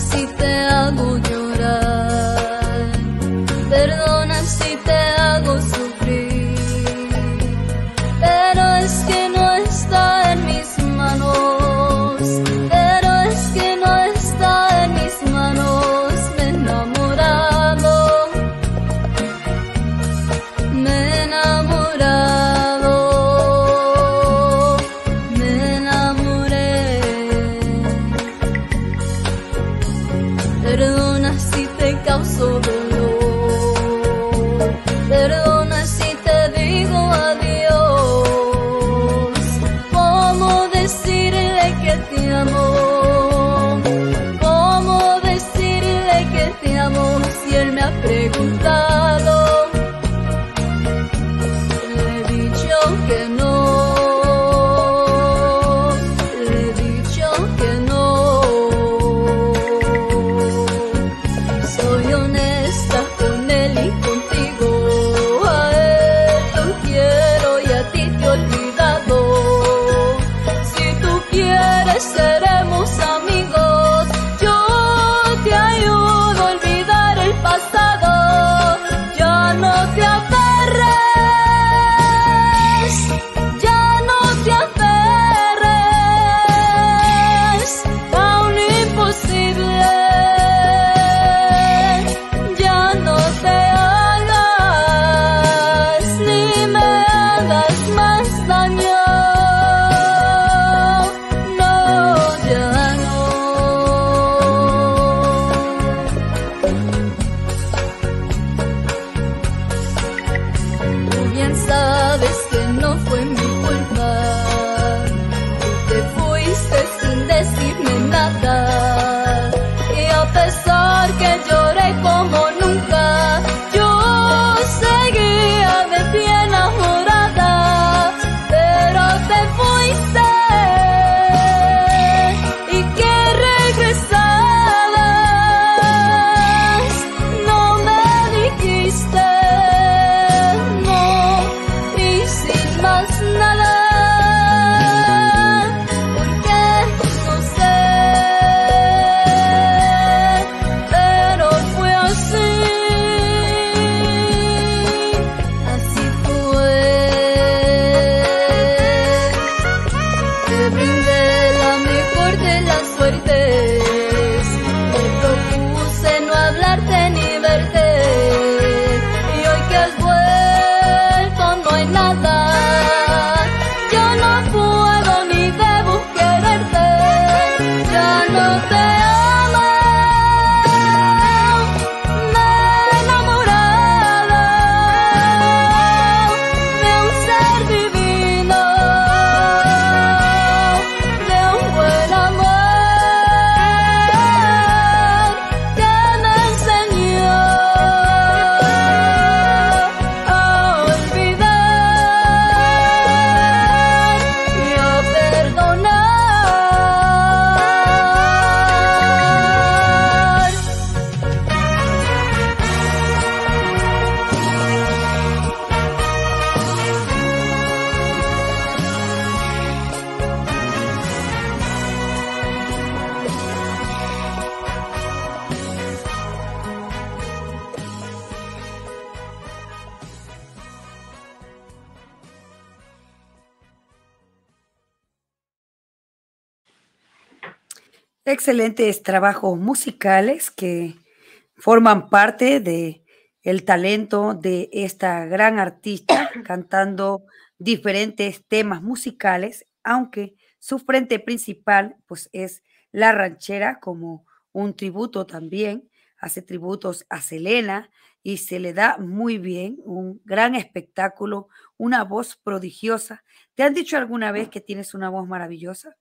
Excelentes trabajos musicales que forman parte de el talento de esta gran artista cantando diferentes temas musicales, aunque su frente principal pues es la ranchera como un tributo también, hace tributos a Selena y se le da muy bien, un gran espectáculo, una voz prodigiosa. ¿Te han dicho alguna vez que tienes una voz maravillosa?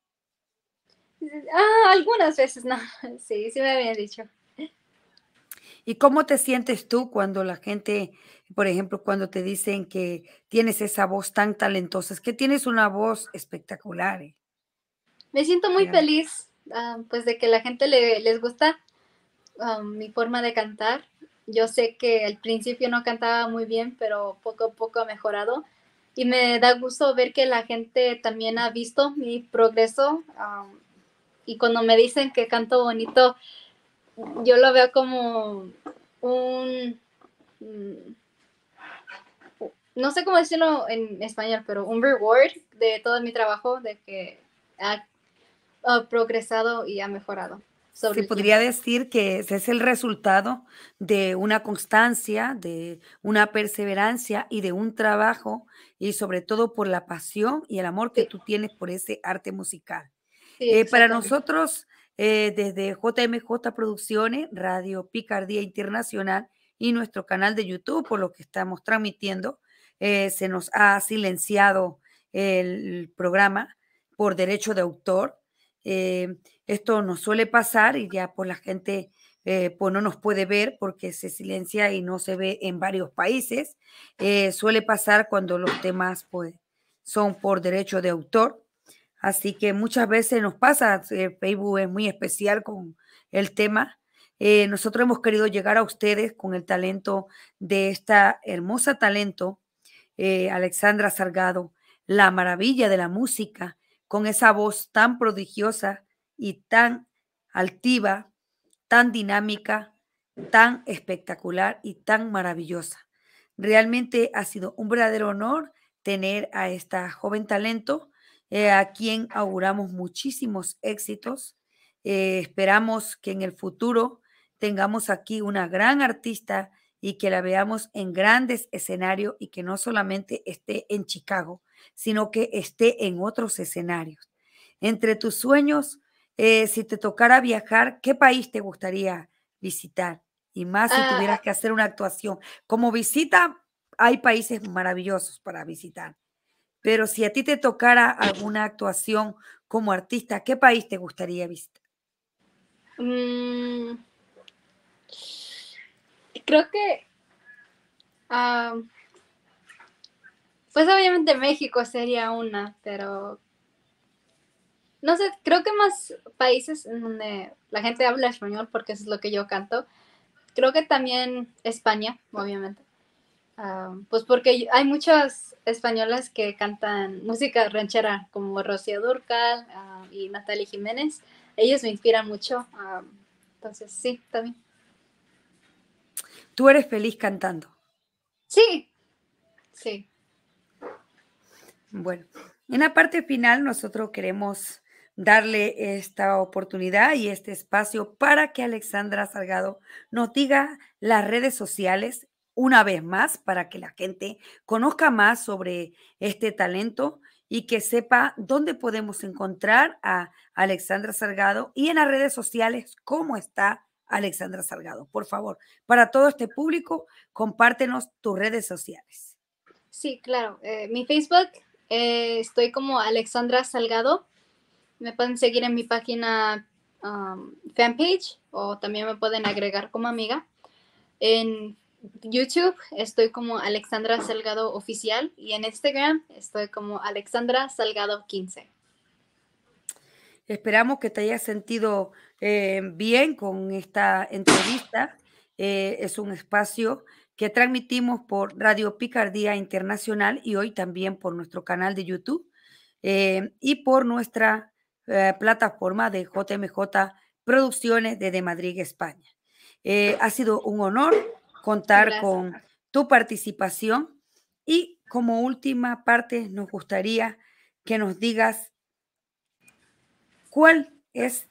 Algunas veces no. Sí, sí me habían dicho. ¿Y cómo te sientes tú cuando la gente, por ejemplo, cuando te dicen que tienes esa voz tan talentosa? Es que tienes una voz espectacular, Me siento muy realmente. feliz, pues de que la gente les gusta mi forma de cantar. Yo sé que al principio no cantaba muy bien, pero poco a poco ha mejorado. Y me da gusto ver que la gente también ha visto mi progreso. Y cuando me dicen que canto bonito, yo lo veo como un, mm, no sé cómo decirlo en español, pero un reward de todo mi trabajo, de que ha progresado y ha mejorado sobre Se el podría tiempo. decir que ese es el resultado de una constancia, de una perseverancia y de un trabajo, y sobre todo por la pasión y el amor que Sí, tú tienes por ese arte musical. sí, Para exactamente. nosotros, desde JMJ Producciones, Radio Picardía Internacional y nuestro canal de YouTube, por lo que estamos transmitiendo, se nos ha silenciado el programa por derecho de autor. Eh, Esto nos suele pasar y ya pues la gente pues no nos puede ver porque se silencia y no se ve en varios países. Suele pasar cuando los temas pues son por derecho de autor. Así que muchas veces nos pasa, Facebook es muy especial con el tema. Nosotros hemos querido llegar a ustedes con el talento de esta hermosa talento, Alexandra Salgado, la maravilla de la música, con esa voz tan prodigiosa y tan altiva, tan dinámica, tan espectacular y tan maravillosa. Realmente ha sido un verdadero honor tener a esta joven talento, a quien auguramos muchísimos éxitos. Esperamos que en el futuro tengamos aquí una gran artista y que la veamos en grandes escenarios y que no solamente esté en Chicago, sino que esté en otros escenarios. Entre tus sueños, si te tocara viajar, ¿qué país te gustaría visitar? Y más si Ah, tuvieras que hacer una actuación. Como visita, hay países maravillosos para visitar, pero si a ti te tocara alguna actuación como artista, ¿qué país te gustaría visitar? mm, creo que, ah, pues obviamente México sería una, pero no sé, creo que más países en donde la gente habla español, porque eso es lo que yo canto. Creo que también España, obviamente. Pues porque hay muchas españolas que cantan música ranchera, como Rocío Dúrcal y Natalia Jiménez. Ellos me inspiran mucho. Entonces, sí, también. Tú eres feliz cantando. Sí, sí. Bueno, en la parte final nosotros queremos darle esta oportunidad y este espacio para que Alexandra Salgado nos diga las redes sociales una vez más para que la gente conozca más sobre este talento y que sepa dónde podemos encontrar a Alexandra Salgado y en las redes sociales cómo está Alexandra Salgado. Por favor, para todo este público, compártenos tus redes sociales. Sí, claro. Mi Facebook, estoy como Alexandra Salgado. Me pueden seguir en mi página fanpage o también me pueden agregar como amiga. En YouTube estoy como Alexandra Salgado Oficial y en Instagram estoy como Alexandra Salgado 15. Esperamos que te hayas sentido bien con esta entrevista. Es un espacio que transmitimos por Radio Picardía Internacional y hoy también por nuestro canal de YouTube y por nuestra plataforma de JMJ Producciones desde Madrid, España. Ha sido un honor contar Gracias. con tu participación y como última parte nos gustaría que nos digas ¿cuál es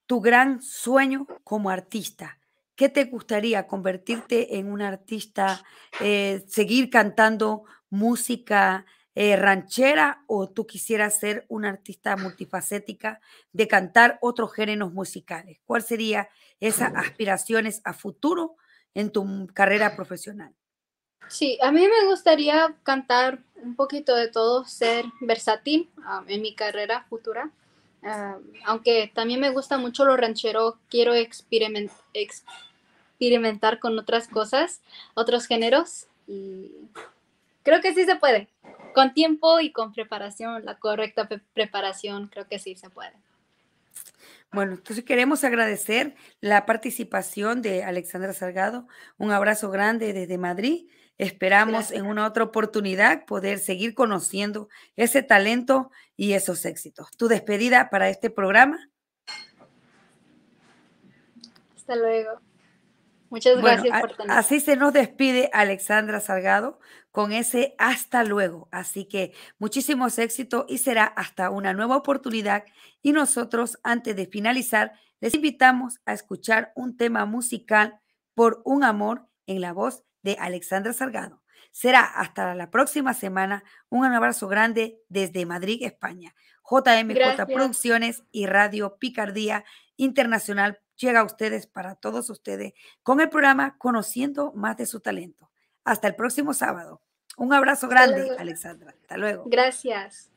tu gran sueño como artista? ¿Qué te gustaría? ¿Convertirte en un artista, seguir cantando música ranchera, o tú quisieras ser una artista multifacética de cantar otros géneros musicales? ¿Cuál sería esas aspiraciones a futuro en tu carrera profesional? Sí, a mí me gustaría cantar un poquito de todo, ser versátil en mi carrera futura. Aunque también me gusta mucho lo ranchero, quiero experimentar con otras cosas, otros géneros, y creo que sí se puede. Con tiempo y con preparación, la correcta preparación, creo que sí se puede. Bueno, entonces queremos agradecer la participación de Alexandra Salgado. Un abrazo grande desde Madrid. Esperamos en una otra oportunidad poder seguir conociendo ese talento y esos éxitos. ¿Tu despedida para este programa? Hasta luego. Muchas gracias por tenerme. Así se nos despide Alexandra Salgado con ese hasta luego. Así que muchísimos éxitos y será hasta una nueva oportunidad. Y nosotros, antes de finalizar, les invitamos a escuchar un tema musical, Por un amor, en la voz de Alexandra Salgado. Será hasta la próxima semana. Un abrazo grande desde Madrid, España. JMJ Gracias. Producciones y Radio Picardía Internacional llega a ustedes, para todos ustedes, con el programa Conociendo Más de su Talento. Hasta el próximo sábado. Un abrazo grande, luego. Alexandra. Hasta luego. Gracias.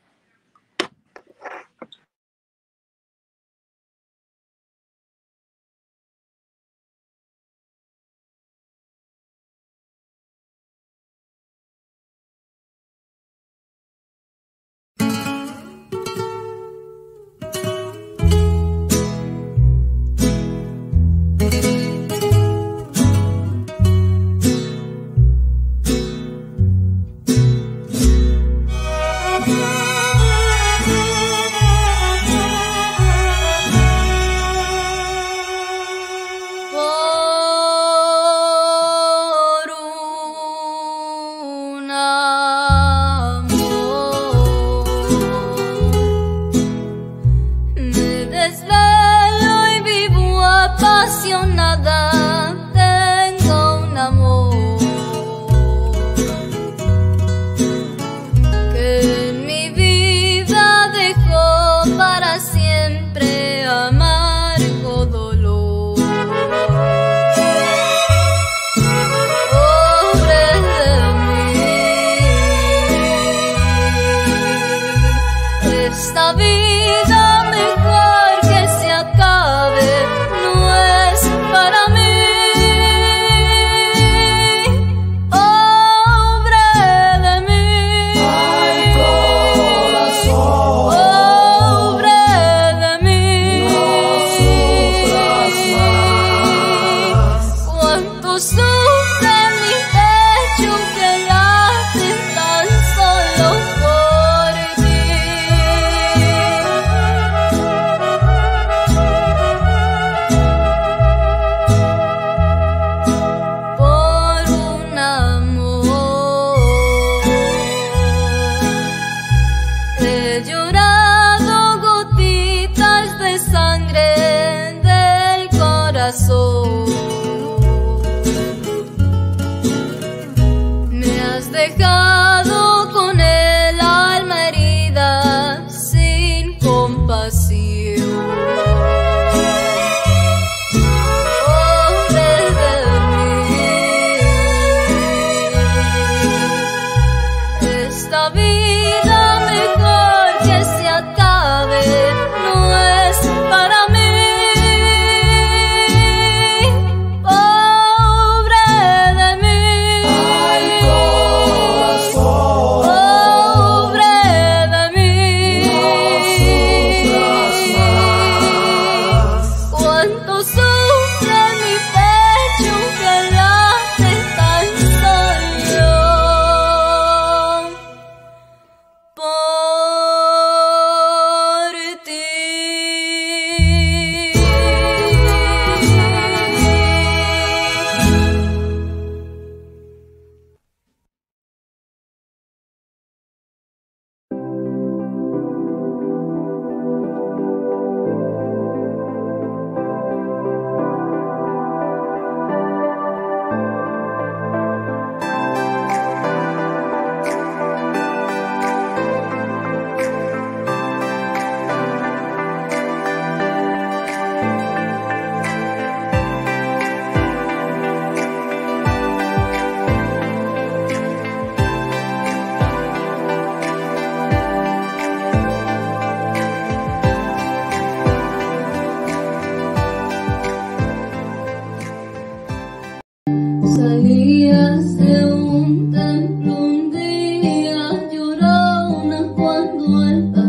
cuando el